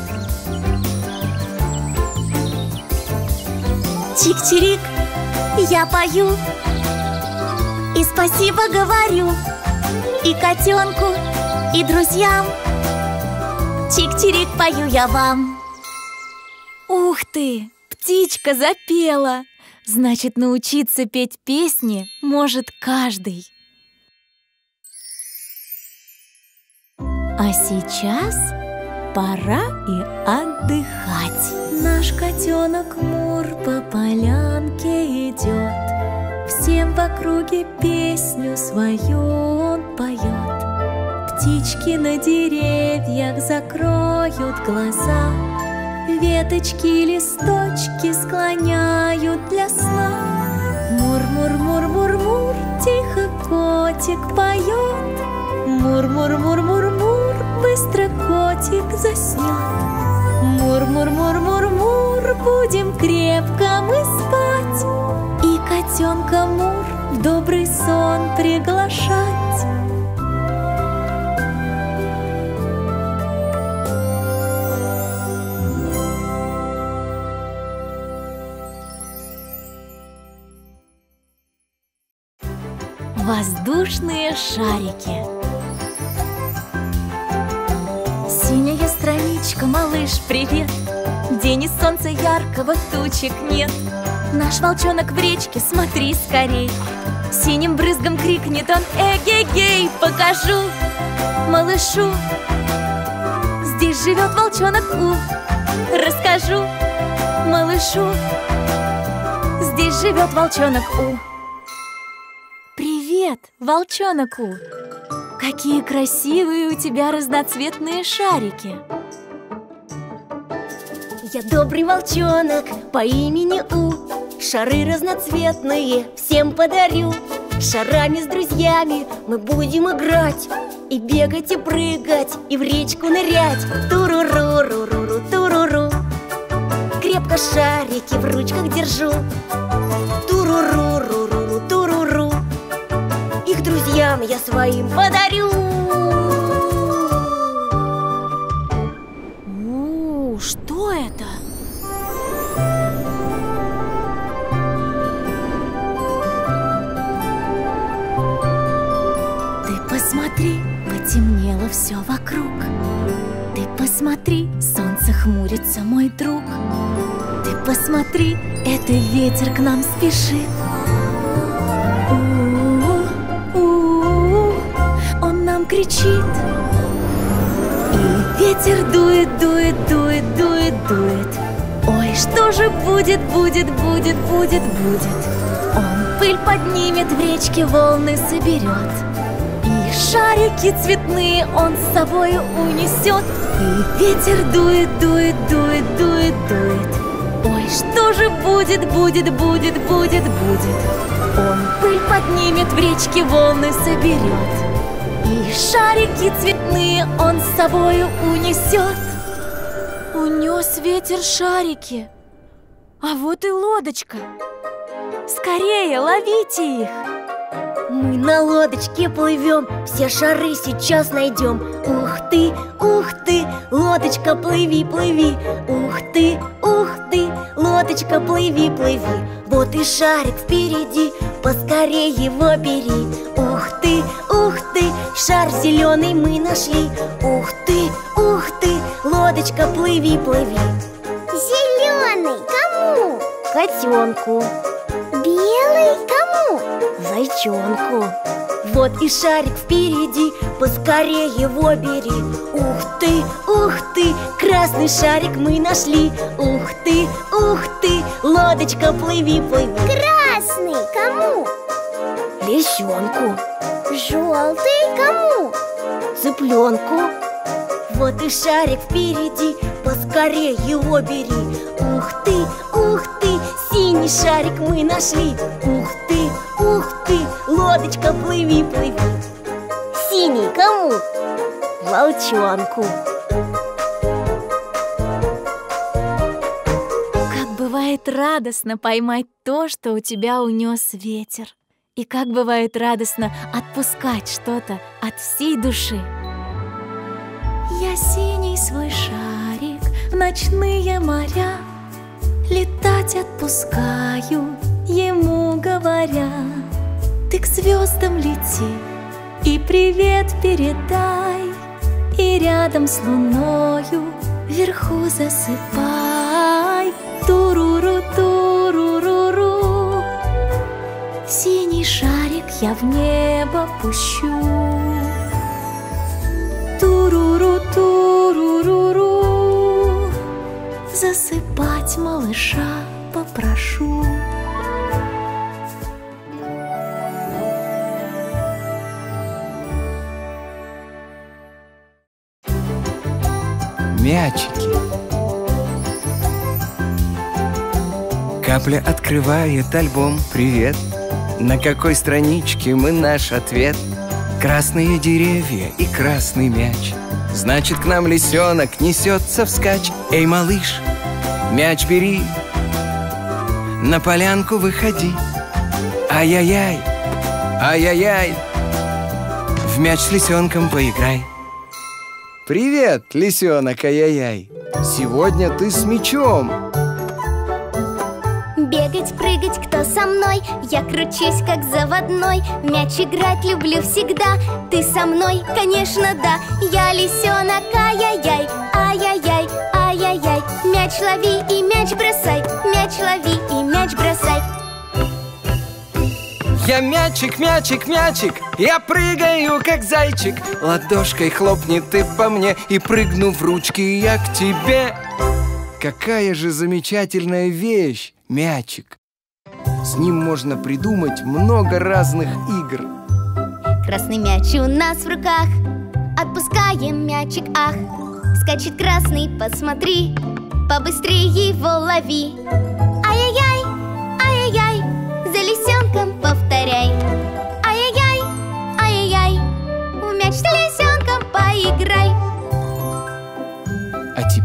S3: Чик-чирик, я пою и спасибо говорю и котенку, и друзьям. Чик-чирик, пою я вам. Ух ты, птичка запела! Значит, научиться петь песни может каждый. А сейчас пора и отдыхать. Наш котенок Мур по полянке идет, всем в округе песню свою он поет. Птички на деревьях закроют глаза, веточки и листочки склоняют для сна. Мур-мур-мур-мур-мур, тихо котик поет. Мур-мур-мур-мур-мур, быстро котик заснет. Мур-мур-мур-мур-мур, будем крепко мы спать и котенка Мур в добрый сон приглашать. Воздушные шарики. Синяя страничка, малыш, привет. День и солнца яркого, тучек нет. Наш волчонок в речке, смотри скорей. Синим брызгом крикнет он: эгегей, покажу малышу. Здесь живет волчонок У. Расскажу малышу. Здесь живет волчонок У. Привет, волчонок У! Какие красивые у тебя разноцветные шарики!
S5: Я добрый волчонок по имени У. Шары разноцветные всем подарю. Шарами с друзьями мы будем играть, и бегать, и прыгать, и в речку нырять. Туруру-ру-ру-ру, туруру. Крепко шарики в ручках держу. Туруру-ру-ру, туруру. Их друзьям я своим подарю.
S3: У, что это? Посмотри, потемнело все вокруг. Ты посмотри, солнце хмурится, мой друг. Ты посмотри, это ветер к нам спешит. У-у-у, он нам кричит. И ветер дует, дует, дует, дует, дует. Ой, что же будет, будет, будет, будет, будет. Он пыль поднимет, в речке волны соберет. Шарики цветные он с собой унесет. И ветер дует, дует, дует, дует, дует. Ой, что же будет, будет, будет, будет, будет. Он пыль поднимет, в речке волны соберет. И шарики цветные он с собой унесет. Унес ветер шарики. А вот и лодочка. Скорее, ловите их.
S5: Мы на лодочке плывем, все шары сейчас найдем. Ух ты, ух ты, лодочка, плыви, плыви. Ух ты, ух ты, лодочка, плыви, плыви. Вот и шарик впереди, поскорее его бери. Ух ты, ух ты, шар зеленый мы нашли. Ух ты, ух ты, лодочка, плыви, плыви.
S2: Зеленый кому?
S5: Котенку.
S2: Белый кому?
S5: Зайчонку. Вот и шарик впереди, поскорее его бери. Ух ты, ух ты, красный шарик мы нашли. Ух ты, ух ты, лодочка, плыви, плыви.
S2: Красный кому?
S5: Лисенку.
S2: Желтый кому?
S5: Цыпленку. Вот и шарик впереди, поскорее его бери. Ух ты, ух ты, синий шарик мы нашли. Ух ты, ух ты, лодочка, плыви, плыви. Синий кому? Волчонку.
S3: Как бывает радостно поймать то, что у тебя унес ветер. И как бывает радостно отпускать что-то от всей души. Я синий свой шарик в ночные моря летать отпускаю, ему говоря: ты к звездам лети и привет передай, и рядом с луною вверху засыпай. Туруру, туруруру, синий шарик я в небо пущу. Туруру, туруруру, засыпать малыша попрошу.
S4: Мячики. Капля открывает альбом «Привет». На какой страничке мы наш ответ? Красные деревья и красный мяч. Значит, к нам лисенок несется вскачь. Эй, малыш, мяч бери, на полянку выходи. Ай-яй-яй, ай-яй-яй, в мяч с лисенком поиграй. Привет, лисенок, ай-яй-яй. Сегодня ты с мячом.
S2: Бегать, прыгать, кто со мной? Я кручусь, как заводной. В мяч играть люблю всегда. Ты со мной? Конечно, да. Я лисенок, ай-яй-яй, ай-яй-яй, ай-яй-яй. Мяч лови и мяч бросай, мяч лови и мяч бросай.
S4: Я мячик, мячик, мячик, я прыгаю, как зайчик. Ладошкой хлопни ты по мне, и прыгну в ручки я к тебе. Какая же замечательная вещь мячик. С ним можно придумать много разных игр.
S2: Красный мяч у нас в руках, отпускаем мячик, ах. Скачет красный, посмотри, побыстрее его лови. Ай-яй-яй, ай-яй-яй, за лисенком повторяй.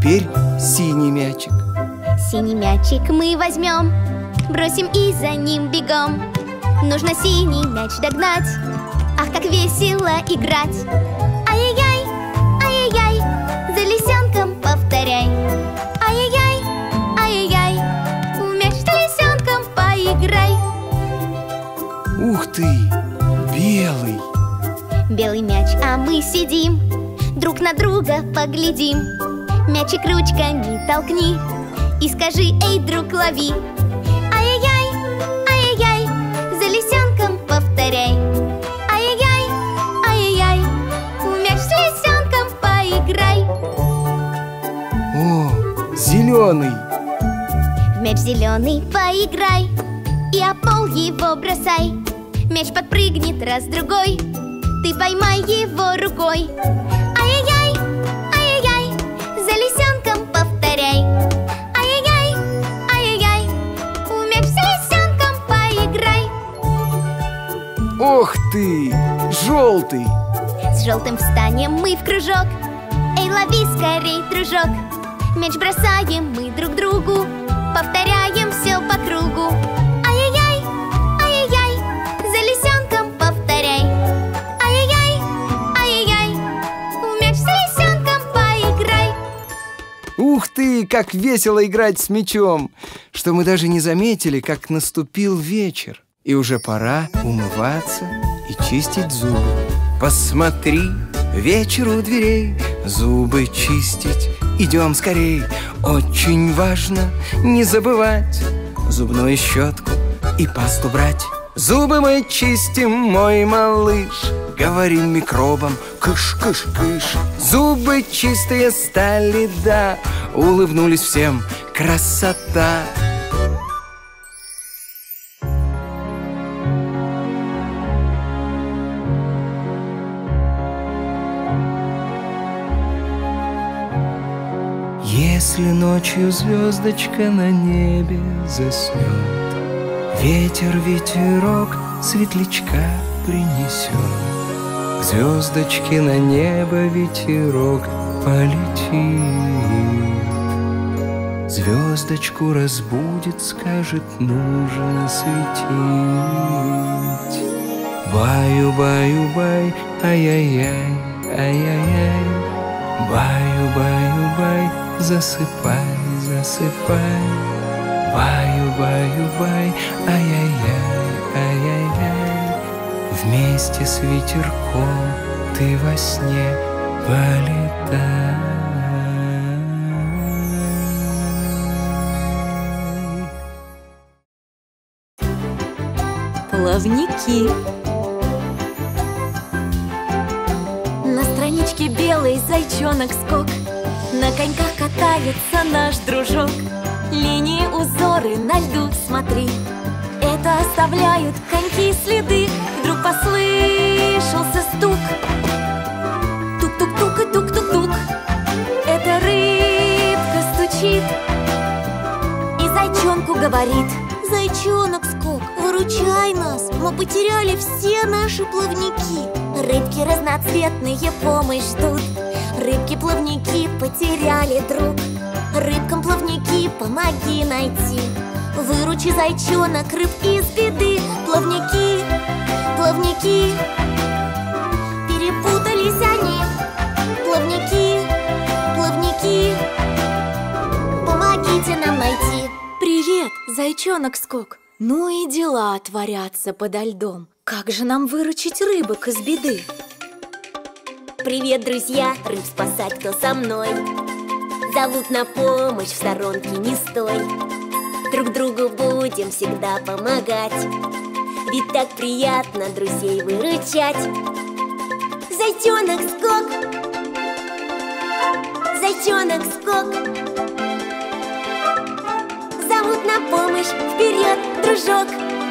S4: теперь синий мячик.
S2: Синий мячик мы возьмем, бросим и за ним бегом. Нужно синий мяч догнать. Ах, как весело играть! Ай-яй-яй, ай-яй-яй, за лисенком повторяй. Ай-яй-яй, ай-яй-яй, в мяч с лисенком поиграй.
S4: Ух ты, белый!
S2: Белый мяч, а мы сидим, друг на друга поглядим. Мячик ручками толкни и скажи: эй, друг, лови. Ай-яй-яй, ай-яй-яй, за лисенком повторяй. Ай-яй-яй, ай-яй-яй, в мяч с лисенком поиграй.
S4: О, зеленый!
S2: В мяч зеленый поиграй и о пол его бросай. Мяч подпрыгнет раз-другой, ты поймай его рукой. Ай-яй-яй, ай-яй-яй, за лисенком повторяй. Ай-яй-яй, ай-яй-яй, в мяч с лисенком поиграй.
S4: Ох ты, желтый!
S2: С желтым встанем мы в кружок. Эй, лови скорей, дружок. Мяч бросаем мы друг другу, повторяем все по кругу. Ай-яй-яй, ай-яй-яй, за лисенком повторяй. Ай-яй-яй, ай-яй-яй, в мяч с лисенком поиграй.
S4: Ух ты, как весело играть с мячом, что мы даже не заметили, как наступил вечер. И уже пора умываться и чистить зубы. Посмотри, вечер у дверей, зубы чистить идем скорей. Очень важно не забывать зубную щетку и пасту брать. Зубы мы чистим, мой малыш, говорим микробам кыш-кыш-кыш. Зубы чистые стали, да, улыбнулись всем, красота. Если ночью звездочка на небе заснет, ветер, ветерок светлячка принесет. К звездочке на небо ветерок полетит, звездочку разбудит, скажет: нужно светить. Баю-баю-бай, ай-яй-яй, ай-яй-яй, баю-баю-бай, засыпай, засыпай. Баю-баю-бай, ай-яй-яй, ай-яй-яй, вместе с ветерком ты во сне полетай.
S3: Плавники. На страничке белой зайчонок скок, на коньках катается наш дружок. Линии, узоры на льду, смотри, это оставляют коньки следы. Вдруг послышался стук, тук-тук-тук и тук-тук-тук. Это рыбка стучит и зайчонку говорит: зайчонок скок, выручай нас, мы потеряли все наши плавники. Рыбки разноцветные помощь ждут, рыбки-плавники потеряли друг. Рыбкам плавники помоги найти, выручи, зайчонок, рыб из беды. Плавники, плавники, перепутались они. Плавники, плавники, помогите нам найти. Привет, зайчонок скок. Ну и дела творятся подо льдом. Как же нам выручить рыбок из беды?
S5: Привет, друзья, рыб спасать кто со мной? Зовут на помощь, в сторонке не стой. Друг другу будем всегда помогать, ведь так приятно друзей выручать. Зайчонок скок, зайчонок скок, зовут на помощь, вперед, дружок.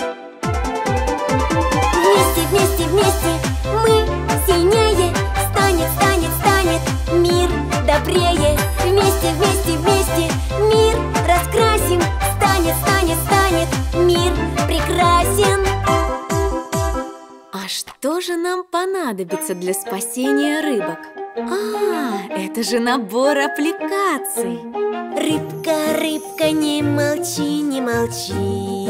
S5: Вместе, вместе, вместе мы сильнее, станет, станет, станет мир добрее. Вместе, вместе, вместе мир раскрасим, станет, станет, станет мир прекрасен.
S3: А что же нам понадобится для спасения рыбок?
S1: А, это же набор аппликаций.
S5: Рыбка, рыбка, не молчи, не молчи.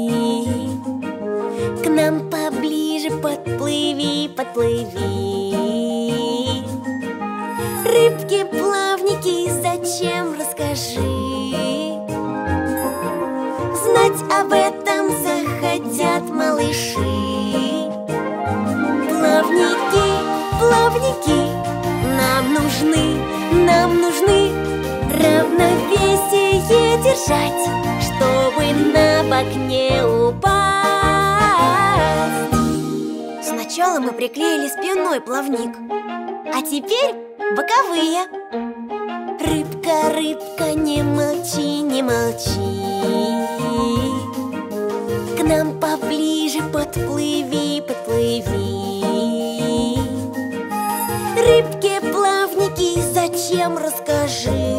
S5: К нам поближе подплыви, подплыви. Рыбки-плавники, зачем, расскажи. Знать об этом захотят малыши. Плавники, плавники, нам нужны, нам нужны. Равновесие держать, чтобы на бок не упасть. Сначала мы приклеили спинной плавник, а теперь боковые. Рыбка, рыбка, не молчи, не молчи. К нам поближе подплыви, подплыви. Рыбки-плавники, зачем, расскажи.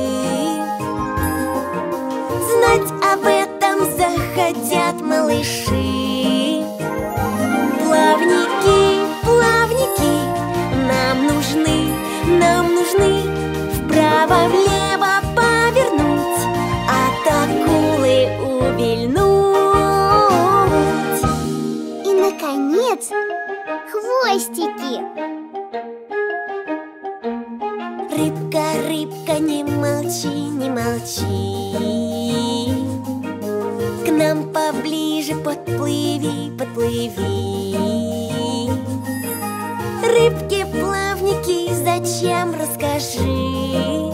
S5: Знать об этом захотят малыши. Плавники, плавники, нам нужны, нам нужны. Вправо-влево повернуть, от акулы увильнуть.
S2: И, наконец, хвостики.
S5: Рыбка, рыбка, не молчи, не молчи. К нам поближе подплыви, подплыви. Рыбки-плавники, зачем, расскажи.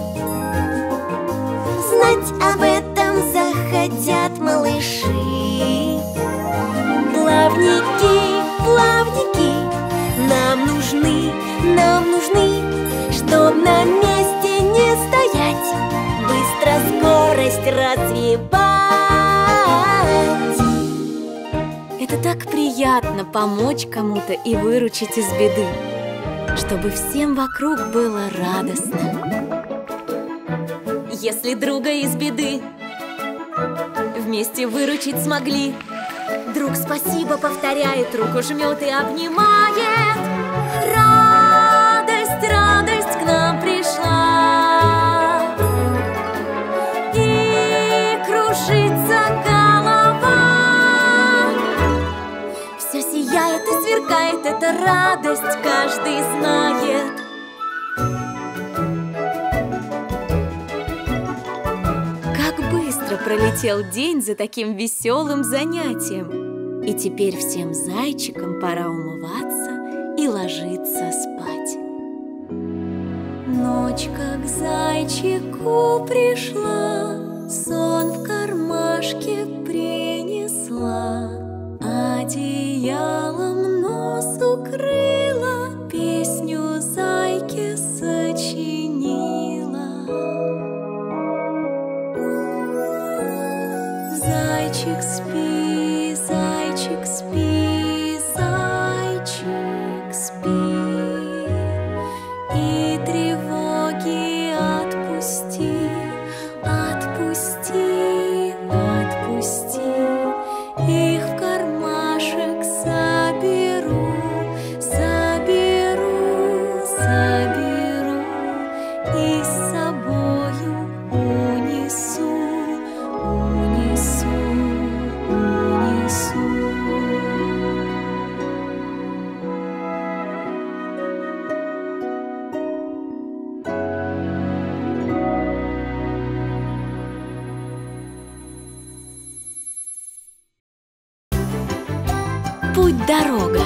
S5: Знать об этом захотят малыши. Плавники, плавники, нам нужны, нам нужны. Чтоб на месте не стоять, быстро скорость развивать.
S1: Это так приятно помочь кому-то и выручить из беды, чтобы всем вокруг было радостно. Если друга из беды вместе выручить смогли,
S5: друг спасибо повторяет, руку жмет и обнимает.
S3: Радость, радость к нам пришла, и кружится голова.
S5: Все сияет и сверкает, эта радость каждый знает.
S1: как быстро пролетел день за таким веселым занятием. И теперь всем зайчикам пора умываться и ложиться спать.
S3: Ночь как зайчику пришла, сон в кармашке принесла, одеялом нос укрыла, песню зайке сочинила. Зайчик, спи, зайчик, спи, зайчик, спи, и тревоги отпусти, отпусти, отпусти. Их в кармашек соберу, соберу, соберу, и с собою унесу, унесу, унесу.
S1: Путь-дорога.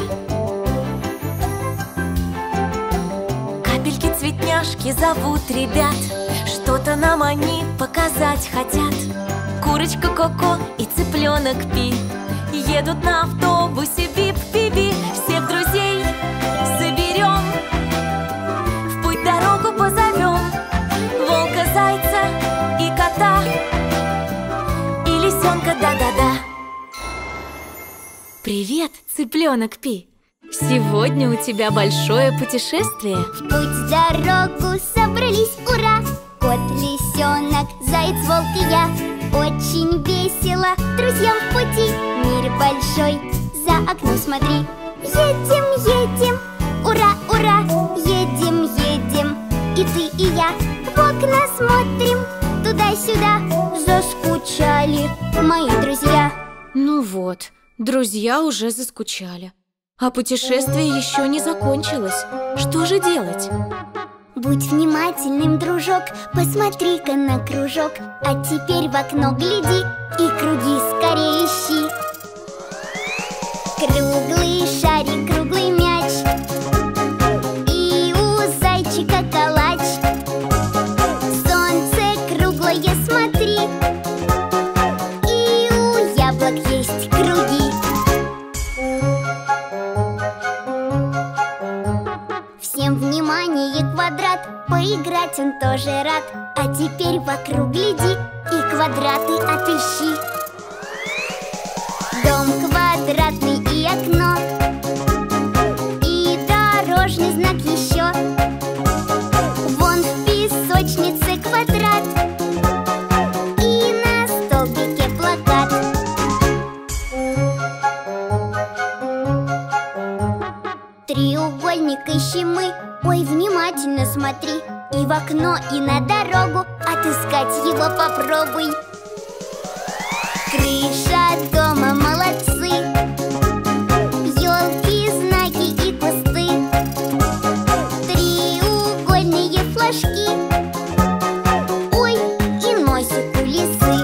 S3: Капельки-цветняшки зовут ребят, что-то нам они показать хотят. Курочка Коко и цыпленок Пи едут на автобусе бип-биби. Всех друзей соберем, в путь-дорогу позовем волка, зайца и кота, и лисенка, да-да-да.
S1: Привет, цыпленок Пи! Сегодня у тебя большое путешествие.
S2: В путь-дорогу собрались, ура! Кот, лисенок, заяц, волк и я. Очень весело, друзьям в пути. Мир большой, за окно смотри. Едем, едем, ура, ура! Едем, едем, сюда. Заскучали мои друзья.
S3: Ну вот, друзья уже заскучали. А путешествие еще не закончилось. Что же делать?
S2: Будь внимательным, дружок, посмотри-ка на кружок. А теперь в окно гляди и круги скорее ищи. Круглый шарик, круглый мяч, и у зайчика калач. Солнце круглое, смотри, и у яблок есть круги. Всем внимание, квадрат, поиграть он тоже рад. А теперь вокруг гляди и квадраты отыщи. Дом квадратный и окно, и дорожный знак еще. Вон в песочнице квадрат, и на столбике плакат. Треугольник ищем мы, ой, внимательно смотри. И в окно, и на дорогу отыскать его попробуй. Крыша дома, молодцы, елки, знаки и кусты, треугольные флажки, ой, и носик у лисы.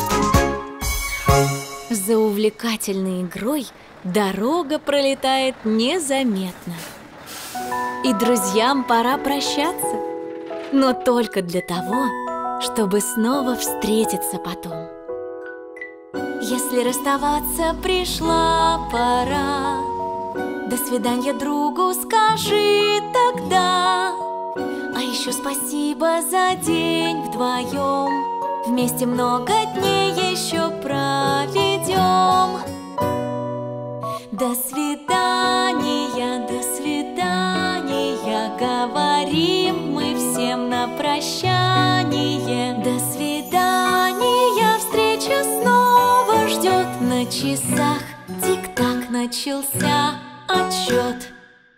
S3: За увлекательной игрой дорога пролетает незаметно. И друзьям пора прощаться, но только для того, чтобы снова встретиться потом. Если расставаться пришла пора, до свидания другу скажи тогда. А еще спасибо за день вдвоем, вместе много дней еще проведем. До свидания, до свидания, говорим мы всем на прощание. До свидания, встреча снова ждет. На часах тик-так начался отсчет.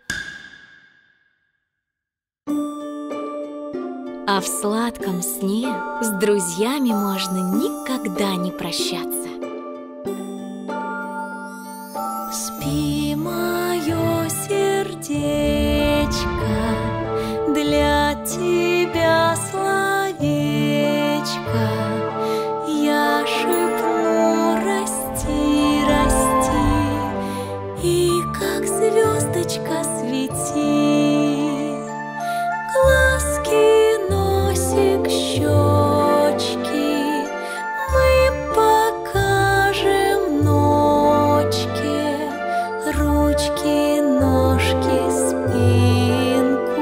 S3: А в сладком сне с друзьями можно никогда не прощаться. Спи, мое сердечко, для тебя словечко я шепну: расти, расти, и как звездочка свети. Глазки, носик, щечки мы покажем ночке. Ручки, ножки, спинку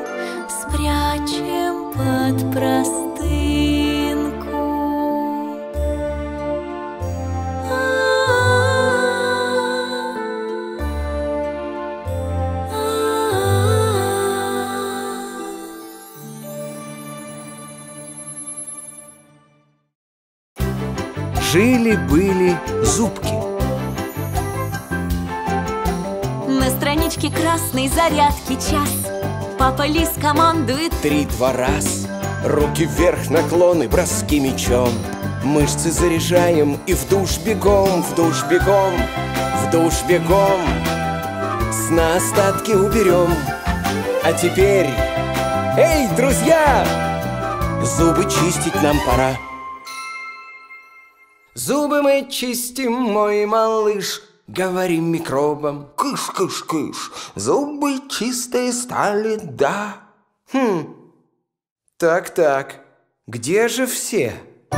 S3: спрячем под простынку.
S4: Жили-были зубки.
S3: На страничке красной зарядки час. Папа Лис командует:
S4: Три-два раз. Руки вверх, наклоны, броски мячом. Мышцы заряжаем и в душ бегом, в душ бегом, в душ бегом. Сна остатки уберем. А теперь, эй, друзья, зубы чистить нам пора. Зубы мы чистим, мой малыш, говорим микробам: кыш-кыш-кыш, зубы чистые стали, да. Хм, так-так, где же все?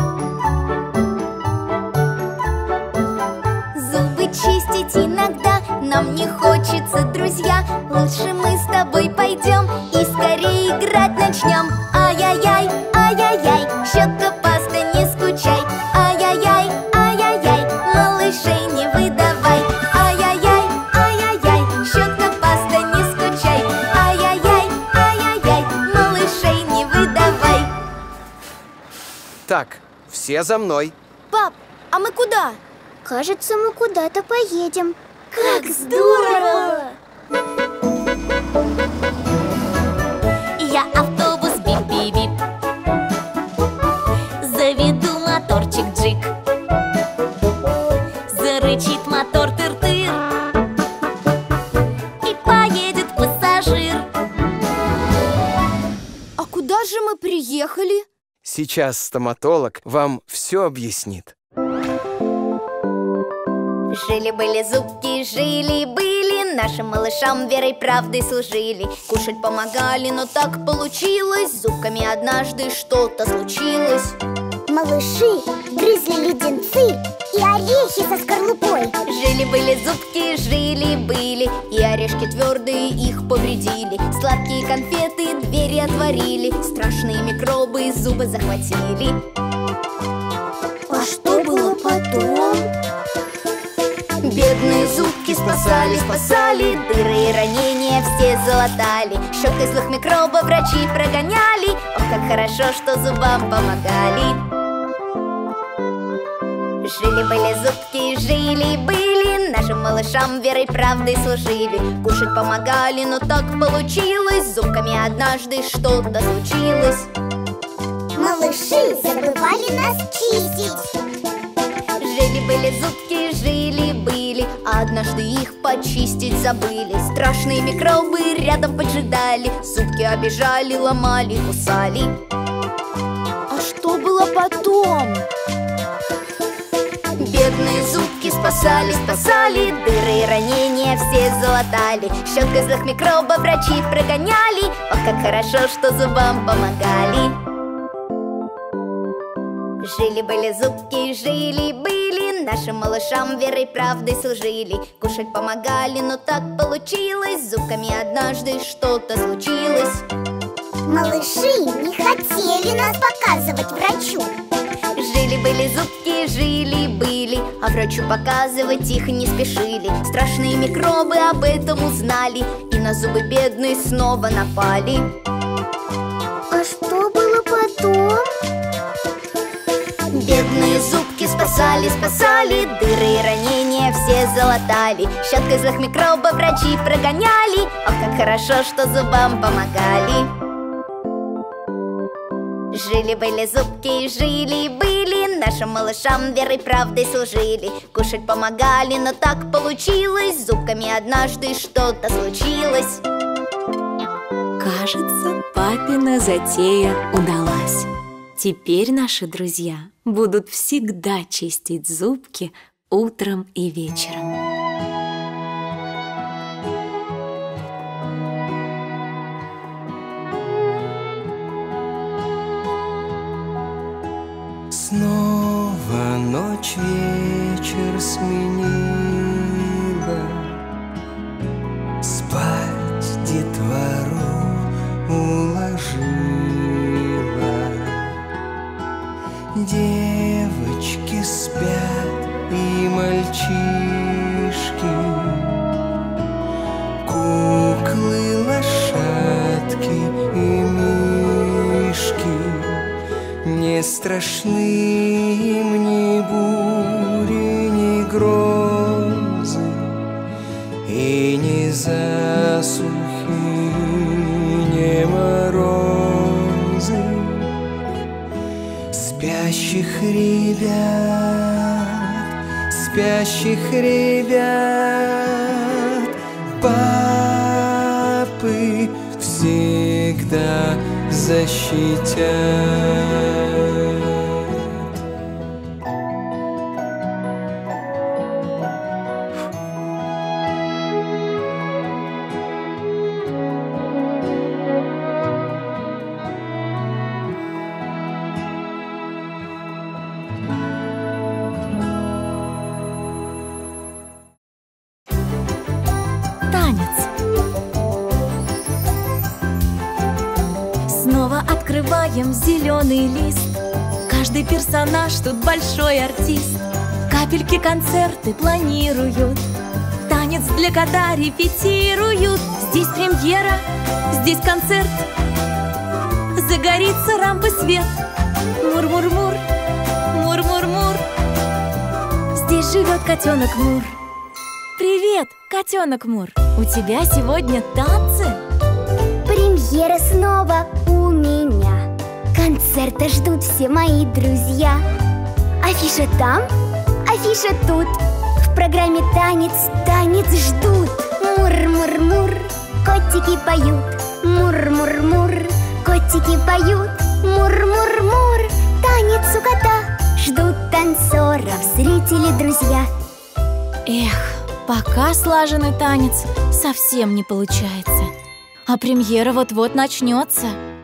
S2: Зубы чистить иногда нам не хочется, друзья. Лучше мы с тобой пойдем и скорее играть начнем. Ай-яй-яй, ай-яй-яй, щетка, паста, не скучай. Ай-яй-яй, ай-яй-яй, малышей не выдавай. Ай-яй-яй, ай-яй-яй, щетка, паста, не скучай. Ай-яй-яй, ай-яй-яй, малышей не выдавай.
S4: Так, все за мной.
S2: Пап, а мы куда? Кажется, мы куда-то поедем. Как здорово!
S3: Я автобус, бип-бип-бип. За
S2: же мы приехали?
S4: Сейчас стоматолог вам все объяснит.
S2: Жили-были зубки, жили-были, нашим малышам верой правдой служили. Кушать помогали, но так получилось, с зубками однажды что-то случилось.
S7: Малыши грызли леденцы и орехи со скорлупой.
S2: Жили-были зубки, жили-были, и орешки твердые их повредили. Сладкие конфеты двери отворили, страшные микробы зубы захватили.
S7: А что было потом?
S2: Бедные зубки спасали, спасали, дыры и ранения все залатали. Щеткой злых микробов врачи прогоняли, ох, как хорошо, что зубам помогали. Жили-были зубки, жили-были, нашим малышам верой правдой служили. Кушать помогали, но так получилось, с зубками однажды что-то случилось.
S7: Малыши забывали нас чистить.
S2: Жили-были зубки, жили-были, а однажды их почистить забыли. Страшные микробы рядом поджидали, зубки обижали, ломали, кусали.
S7: А что было потом?
S2: Бедные зубки спасали, спасали, дыры и ранения все залатали. Щеткой злых микробов врачи прогоняли, ох, как хорошо, что зубам помогали. Жили-были зубки, жили-были, нашим малышам верой правдой служили. Кушать помогали, но так получилось, с зубками однажды что-то случилось.
S7: Малыши не хотели нас показывать врачу.
S2: Жили-были зубки, жили-были, а врачу показывать их не спешили. Страшные микробы об этом узнали, и на зубы бедные снова напали.
S7: А что было потом?
S2: Бедные зубки спасали, спасали, дыры и ранения все залатали. Щеткой злых микробов врачи прогоняли, ох, как хорошо, что зубам помогали. Жили-были зубки, жили-были, нашим малышам верой правдой служили. Кушать помогали, но так получилось, с зубками однажды что-то случилось.
S1: Кажется, папина затея удалась. Теперь наши друзья будут всегда чистить зубки утром и вечером.
S4: Снова ночь вечер сменила, спать детвору уложила. Девочки спят и мальчишки, куклы, лошадки и мишки. Не страшны им ни бури, ни грозы, и ни засухи, ни морозы. Спящих ребят, спящих ребят папы всегда защитят.
S3: Открываем зеленый лист. Каждый персонаж тут большой артист. Капельки концерты планируют, танец для кота репетируют. Здесь премьера, здесь концерт, загорится рампы свет. Мур-мур-мур, мур-мур-мур. Здесь живет котенок Мур. Привет, котенок Мур. У тебя сегодня танцы?
S7: Премьера снова у меня. Концерта ждут все мои друзья. Афиша там, афиша тут. В программе танец, танец ждут. Мур-мур-мур, котики поют. Мур-мур-мур, котики Котики поют, мур-мур-мур. Танец у кота, ждут танцоров зрители, друзья.
S3: Эх, пока слаженный танец совсем не получается. А премьера вот-вот начнется.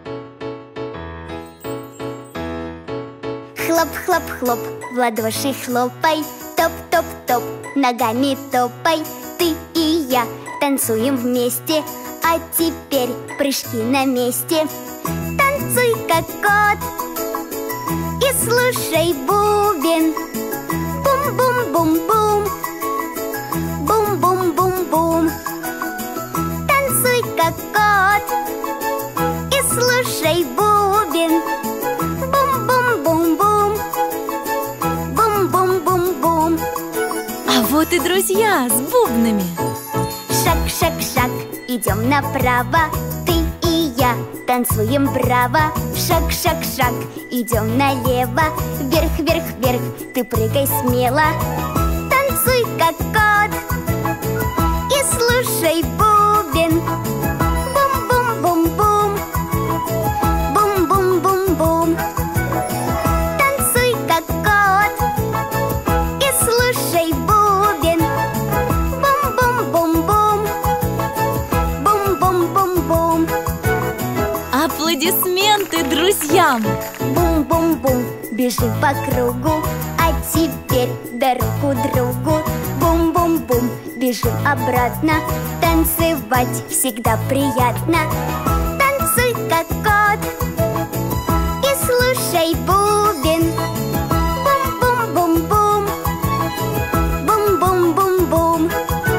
S7: Хлоп-хлоп-хлоп, в ладоши хлопай. Топ-топ-топ, ногами топай. Ты и я танцуем вместе. А теперь прыжки на месте. Танцуй, как кот, и слушай бубен. Бум-бум-бум-бум, бум-бум-бум-бум. Танцуй, как кот, и слушай бубен. Бум-бум-бум-бум, бум-бум-бум-бум.
S3: А вот и друзья с бубнами.
S7: Шаг-шаг-шаг, идем направо. Ты и я танцуем браво. Шаг-шаг-шаг, идем налево. Вверх-вверх-вверх, ты прыгай смело. Танцуй, как кот, и слушай бубен. Бум-бум-бум-бум, бум-бум-бум-бум. Танцуй, как кот, и слушай бубен. Бум-бум-бум-бум, бум-бум-бум-бум.
S3: Аплодисменты друзьям!
S7: Бум-бум-бум, бежим по кругу. А теперь дорогу другу. Бум-бум-бум, бежим обратно. Танцевать всегда приятно. Танцуй, как кот, и слушай бубен. Бум-бум-бум-бум, бум-бум-бум-бум.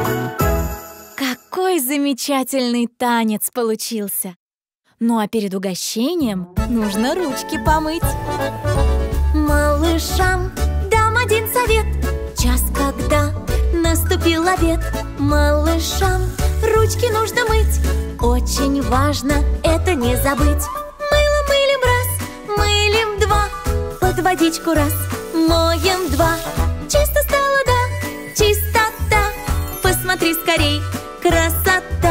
S3: Какой замечательный танец получился! Ну а перед угощением нужно ручки помыть. Малышам дам один совет. Час, когда наступил обед, малышам ручки нужно мыть. Очень важно это не забыть. Мыло мылим раз, мылим два, под водичку раз, моем два. Чисто стало, да, чистота. Посмотри скорей, красота.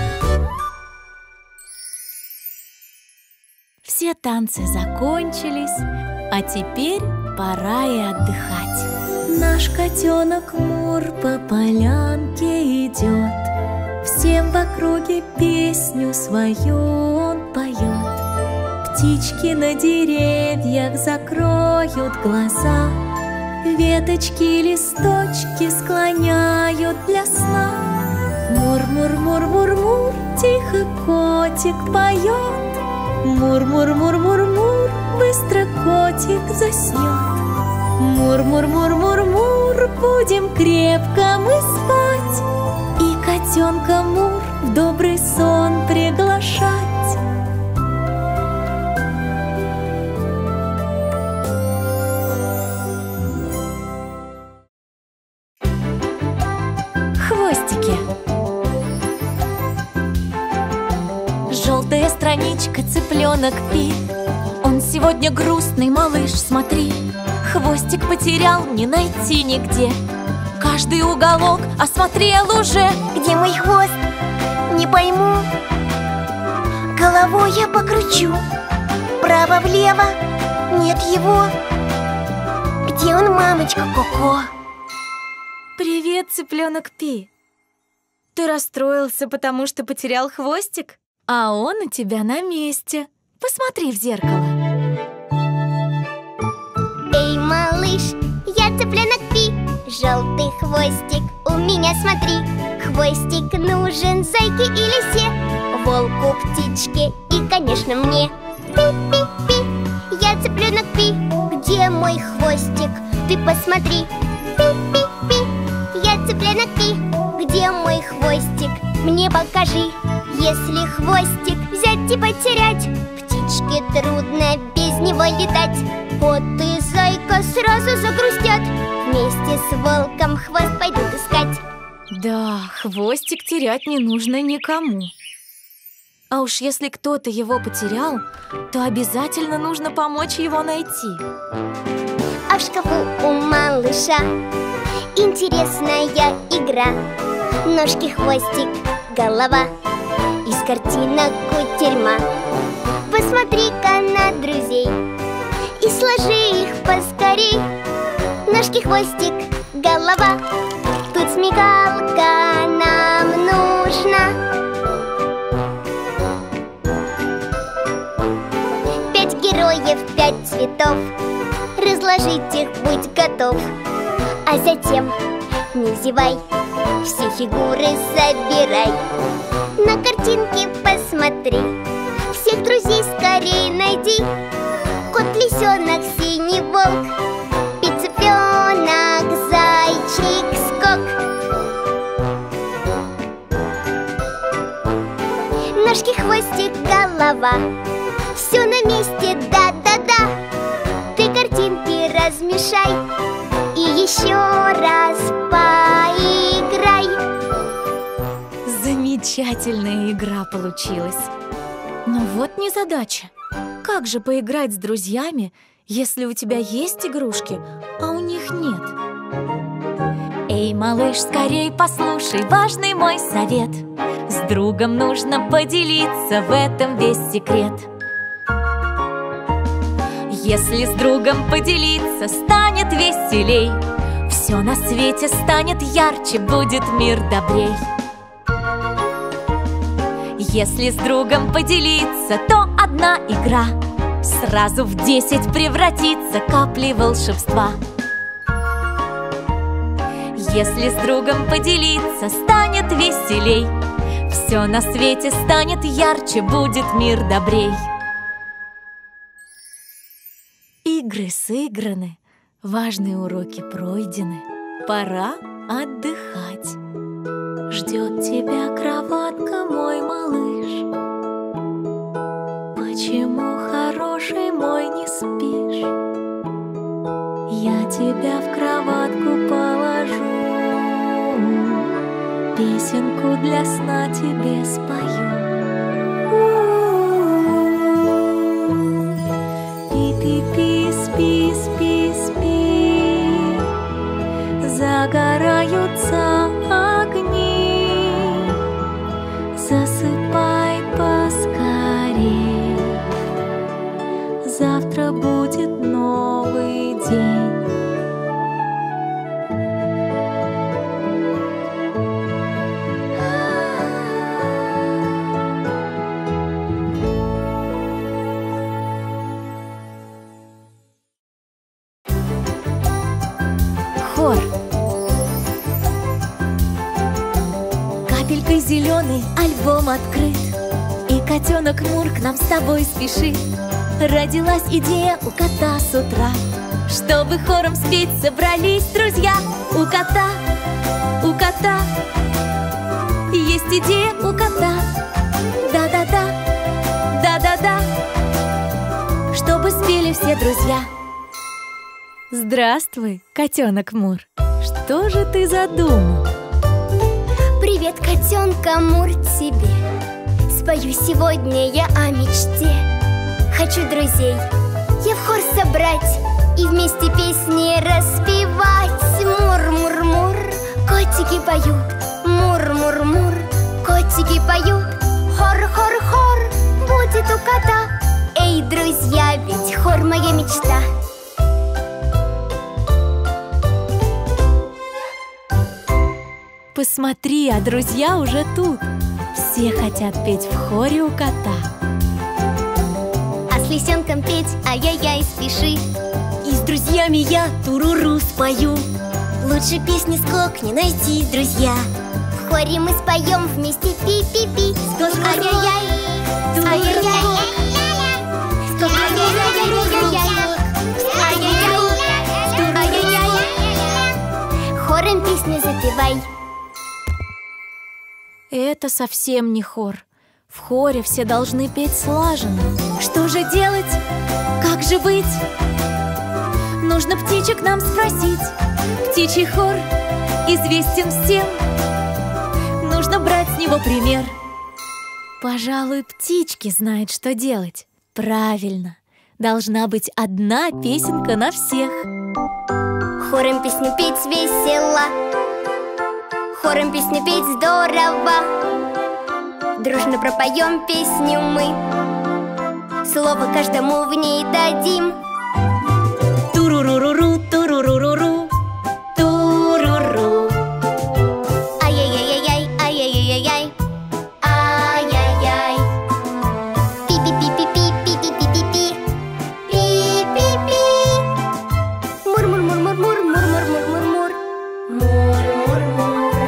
S3: Все танцы закончились, а теперь пора и отдыхать. Наш котенок Мур по полянке идет, всем в округе песню свою он поет. Птички на деревьях закроют глаза, веточки, листочки склоняют для сна. Мур-мур-мур-мур-мур, тихо котик поет. Мур-мур-мур-мур-мур, быстро котик заснет. Мур-мур-мур-мур-мур, будем крепко мы спать и котенка Мур в добрый сон приглашать. Хвостики. Желтая страничка, цыпленок Пи. Он сегодня грустный, малыш, смотри. Хвостик потерял, не найти нигде. Каждый уголок осмотрел уже.
S2: Где мой хвост? Не пойму. Головой я покручу. Право-влево. Нет его. Где он, мамочка Коко?
S3: Привет, цыпленок Пи. Ты расстроился, потому что потерял хвостик? А он у тебя на месте. Посмотри в зеркало.
S7: Эй, малыш, я цыпленок Пи. Желтый хвостик у меня, смотри. Хвостик нужен зайке и лисе, волку, птичке и, конечно, мне. Пи-пи-пи, я цыпленок Пи. Где мой хвостик? Ты посмотри. Пи-пи-пи, я цыпленок Пи. Где мой хвостик? Мне покажи. Если хвостик взять и потерять, птичке трудно без него летать. Кот и зайка сразу загрустят, вместе с волком хвост пойдут искать.
S3: Да, хвостик терять не нужно никому. А уж если кто-то его потерял, то обязательно нужно помочь его найти.
S7: А в шкафу у малыша интересная игра. Ножки, хвостик, голова, из картинок кутерьма. Посмотри посмотри-ка на друзей и сложи их поскорей. Ножки, хвостик, голова, тут смекалка нам нужна. Пять героев, пять цветов, разложить их будь готов. А затем не зевай, все фигуры собирай. На картинке посмотри, всех друзей скорей найди. Кот, лисенок, синий волк, цыпленок, зайчик, скок. Ножки, хвостик, голова, все на месте, да-да-да. Ты картинки размешай и еще раз поиграй.
S3: Замечательная игра получилась. Но вот незадача. Как же поиграть с друзьями, если у тебя есть игрушки, а у них нет? Эй, малыш, скорей послушай важный мой совет. С другом нужно поделиться, в этом весь секрет. Если с другом поделиться, станет веселей. Все на свете станет ярче, будет мир добрей. Если с другом поделиться, то одна игра сразу в десять превратится каплей волшебства. Если с другом поделиться, станет веселей. Все на свете станет ярче, будет мир добрей. Игры сыграны, важные уроки пройдены. Пора отдыхать. Ждет тебя кроватка, мой малыш. Почему, хороший мой, не спишь? Я тебя в кроватку положу, песенку для сна тебе спою. Пи-пи-пи, спи, спи, спи. Загораются огни. Засыпай поскорей. Завтра будет новый день. Хор. Капелькой зеленый альбом открыт, и котенок Мур к нам с тобой спешит. Родилась идея у кота с утра, чтобы хором спеть собрались друзья. У кота, у кота есть идея у кота. Да-да-да, да-да-да, чтобы спели все друзья. Здравствуй, котенок Мур. Что же ты задумал?
S2: Привет, котенка Мур, тебе. Спою сегодня я о мечте. Хочу друзей я в хор собрать и вместе песни распевать. Мур-мур-мур, котики поют. Мур-мур-мур, котики поют. Хор-хор-хор будет у кота. Эй, друзья, ведь хор моя мечта.
S3: Посмотри, а друзья уже тут. Все хотят петь в хоре у кота.
S2: А с лисенком петь ай-яй-яй спеши.
S5: И с друзьями я туруру спою. Лучше песни скок не найти, друзья.
S2: В хоре мы споем вместе пи-пи-пи. Скок, ай-яй-яй, ай-яй-яй. Скок, ай-яй-яй, ай-яй-яй, ай-яй-яй. Хором песню запевай.
S3: Это совсем не хор. В хоре все должны петь слаженно. Что же делать? Как же быть? Нужно птичек нам спросить. Птичий хор известен всем. Нужно брать с него пример. Пожалуй, птички знают, что делать. Правильно. Должна быть одна песенка на всех.
S2: Хором песню петь весело. Хором песню петь здорово. Дружно пропоем песню мы.
S7: слово каждому в ней дадим.
S1: Туруруруру, туруруруру, туруру.
S7: Ай-яй-яй-яй, ай-яй-яй-яй, ай-яй-яй. Пи-пи-пи-пи-пи-пи-пи-пи-пи, пи-пи-пи. Мур-мур-мур-мур-мур-мур-мур-мур-мур, мур-мур-мур.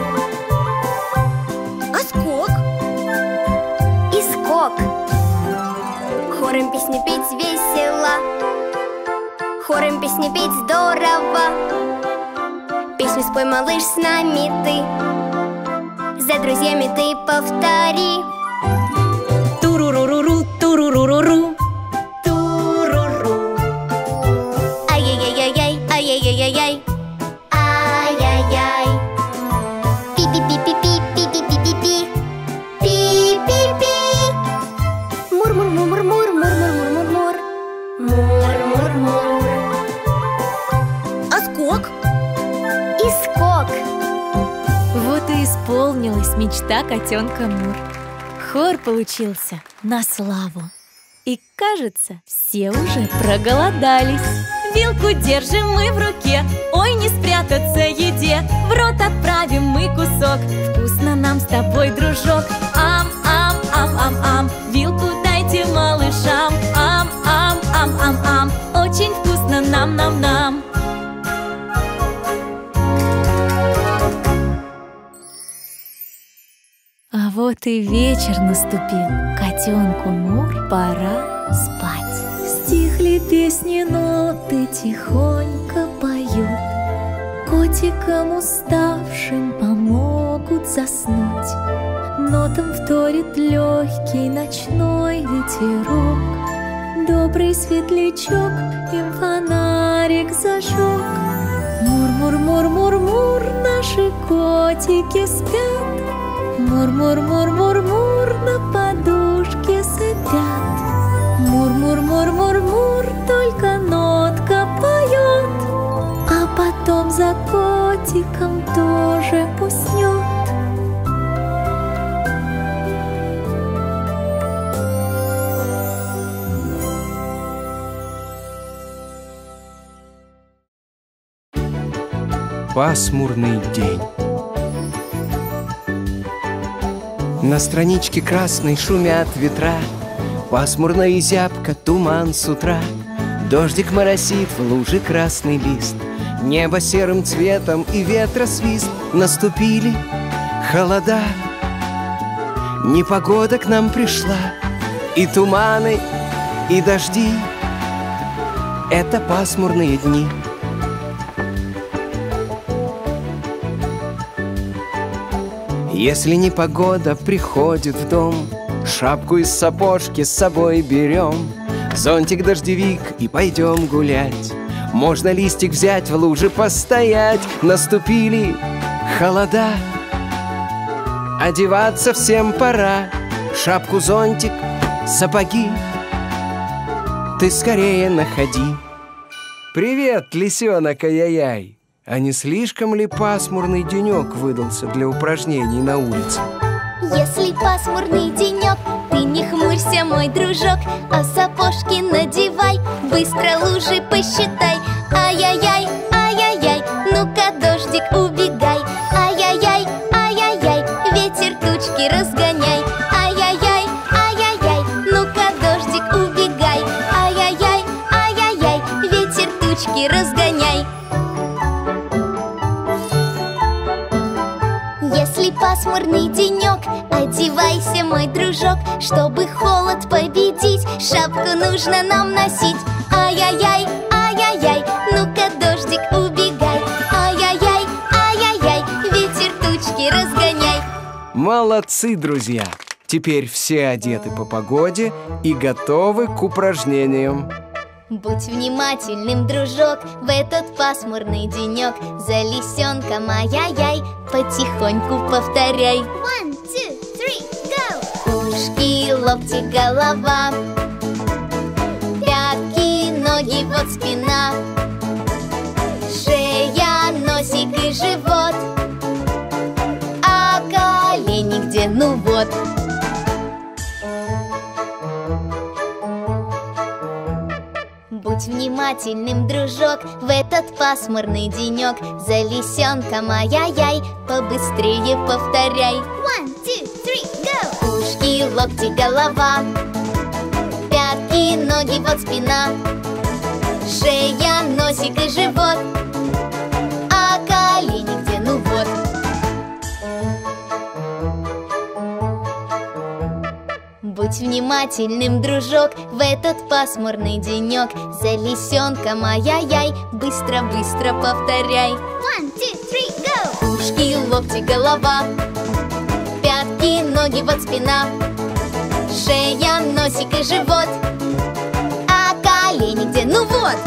S7: А скок? И скок. Хором песню петь весело, хором песню петь здорово. Песню спой, малыш, с нами ты, за друзьями ты повтори.
S1: Туруруруру, туруруруру, туруру.
S7: Ай-яй-яй-яй, ай-яй-яй-яй, ай-яй-яй. Пи-пи-пи-пи-пи-пи-пи-пи-пи, пи-пи-пи. Мур-мур-мур-мур-мур-мур-мур-мур, мур-мур-мур. А скок? И скок.
S1: Вот и исполнилась мечта котенка Мур. Хор получился на славу. И кажется, все уже проголодались. Вилку держим мы в руке, ой, не спрятаться еде. В рот отправим мы кусок, вкусно нам с тобой, дружок. Ам-ам-ам-ам-ам, вилку дайте малышам. Ам-ам-ам-ам-ам, очень вкусно нам-нам-нам. А вот и вечер наступил, котенку Мур пора спать. Стихли песни, ноты тихонько поют, котикам уставшим помогут заснуть. Нотам вторит легкий ночной ветерок, добрый светлячок им фонарик зажег. Мур-мур-мур-мур-мур, наши котики спят. Мур-мур-мур-мур-мур, на подушке сопят. Мур-мур-мур-мур-мур, только нотка поет, а потом за котиком тоже уснет.
S4: Пасмурный день. На страничке красной шумят ветра, пасмурно и зябко туман с утра. Дождик моросит в луже красный лист, небо серым цветом и ветра свист. Наступили холода, непогода к нам пришла, и туманы, и дожди — это пасмурные дни. Если непогода приходит в дом, шапку из сапожки с собой берем, зонтик-дождевик и пойдем гулять. Можно листик взять, в луже постоять. Наступили холода, одеваться всем пора. Шапку, зонтик, сапоги ты скорее находи. Привет, лисенок ай-яй-яй! А не слишком ли пасмурный денек выдался для упражнений на улице?
S2: Если пасмурный денек, ты не хмурься, мой дружок, а сапожки надевай, быстро лужи посчитай. Ай-яй-яй, ай-яй-яй, ну-ка, дождик, убегай. Ай-яй-яй, ай-яй-яй, ветер тучки разгоняй. Ай-яй-яй, ай-яй-яй, ну-ка, дождик, убегай. Ай-яй-яй, ай-яй-яй, ветер тучки разгоняй. Если пасмурный денек, одевайся, мой дружок, чтобы холод победить, шапку нужно нам носить. Ай-яй-яй, ай-яй-яй, ну-ка, дождик, убегай. Ай-яй-яй, ай-яй-яй, ветер тучки разгоняй.
S4: Молодцы, друзья! Теперь все одеты по погоде и готовы к упражнениям.
S2: Будь внимательным, дружок, в этот пасмурный денек. За лисенком ай-яй-яй, потихоньку повторяй. One, two, three, go! Ушки, локти, голова, пятки, ноги, вот спина, шея, носик и живот, а колени где? Ну вот. Будь внимательным, дружок, в этот пасмурный денек. За лисенком ай-яй-яй, побыстрее повторяй.
S7: One, two, three, go!
S2: Ушки, локти, голова, пятки, ноги, вот спина, шея, носик и живот, а колени где? Ну вот. Будь внимательным, дружок, в этот пасмурный денек. За лисенком ай-яй-яй, быстро-быстро повторяй.
S7: One, two, three, go!
S2: Ушки, локти, голова, пятки, ноги, вот спина, шея, носик и живот, а колени где? Ну вот.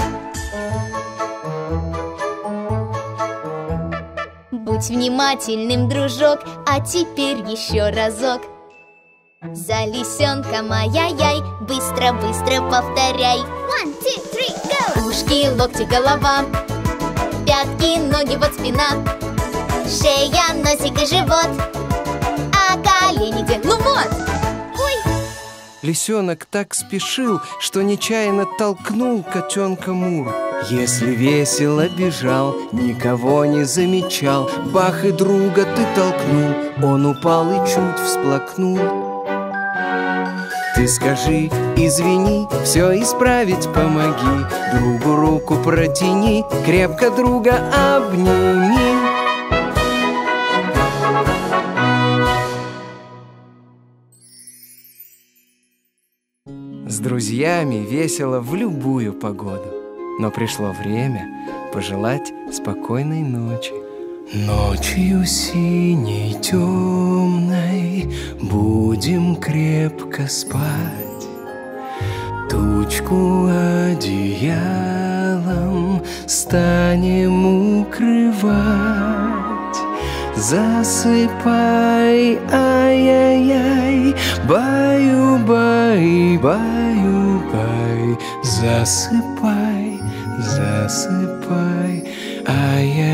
S2: Будь внимательным, дружок, а теперь еще разок. За лисенком ай-яй-яй, быстро-быстро повторяй.
S7: One, two, three, go!
S2: Ушки, локти, голова, пятки, ноги, вот спина, шея, носик и живот, а колени где? Ну вот! Ой!
S4: Лисенок так спешил, что нечаянно толкнул котенка Мур. Если весело бежал, никого не замечал, бах, и друга ты толкнул, он упал и чуть всплакнул. Ты скажи, извини, все исправить помоги, другу руку протяни, крепко друга обними. С друзьями весело в любую погоду, но пришло время пожелать спокойной ночи. Ночью синей темной будем крепко спать, тучку одеялом станем укрывать. Засыпай, ай-яй-яй, баю-бай, баю-бай. Засыпай, засыпай, ай-яй-яй.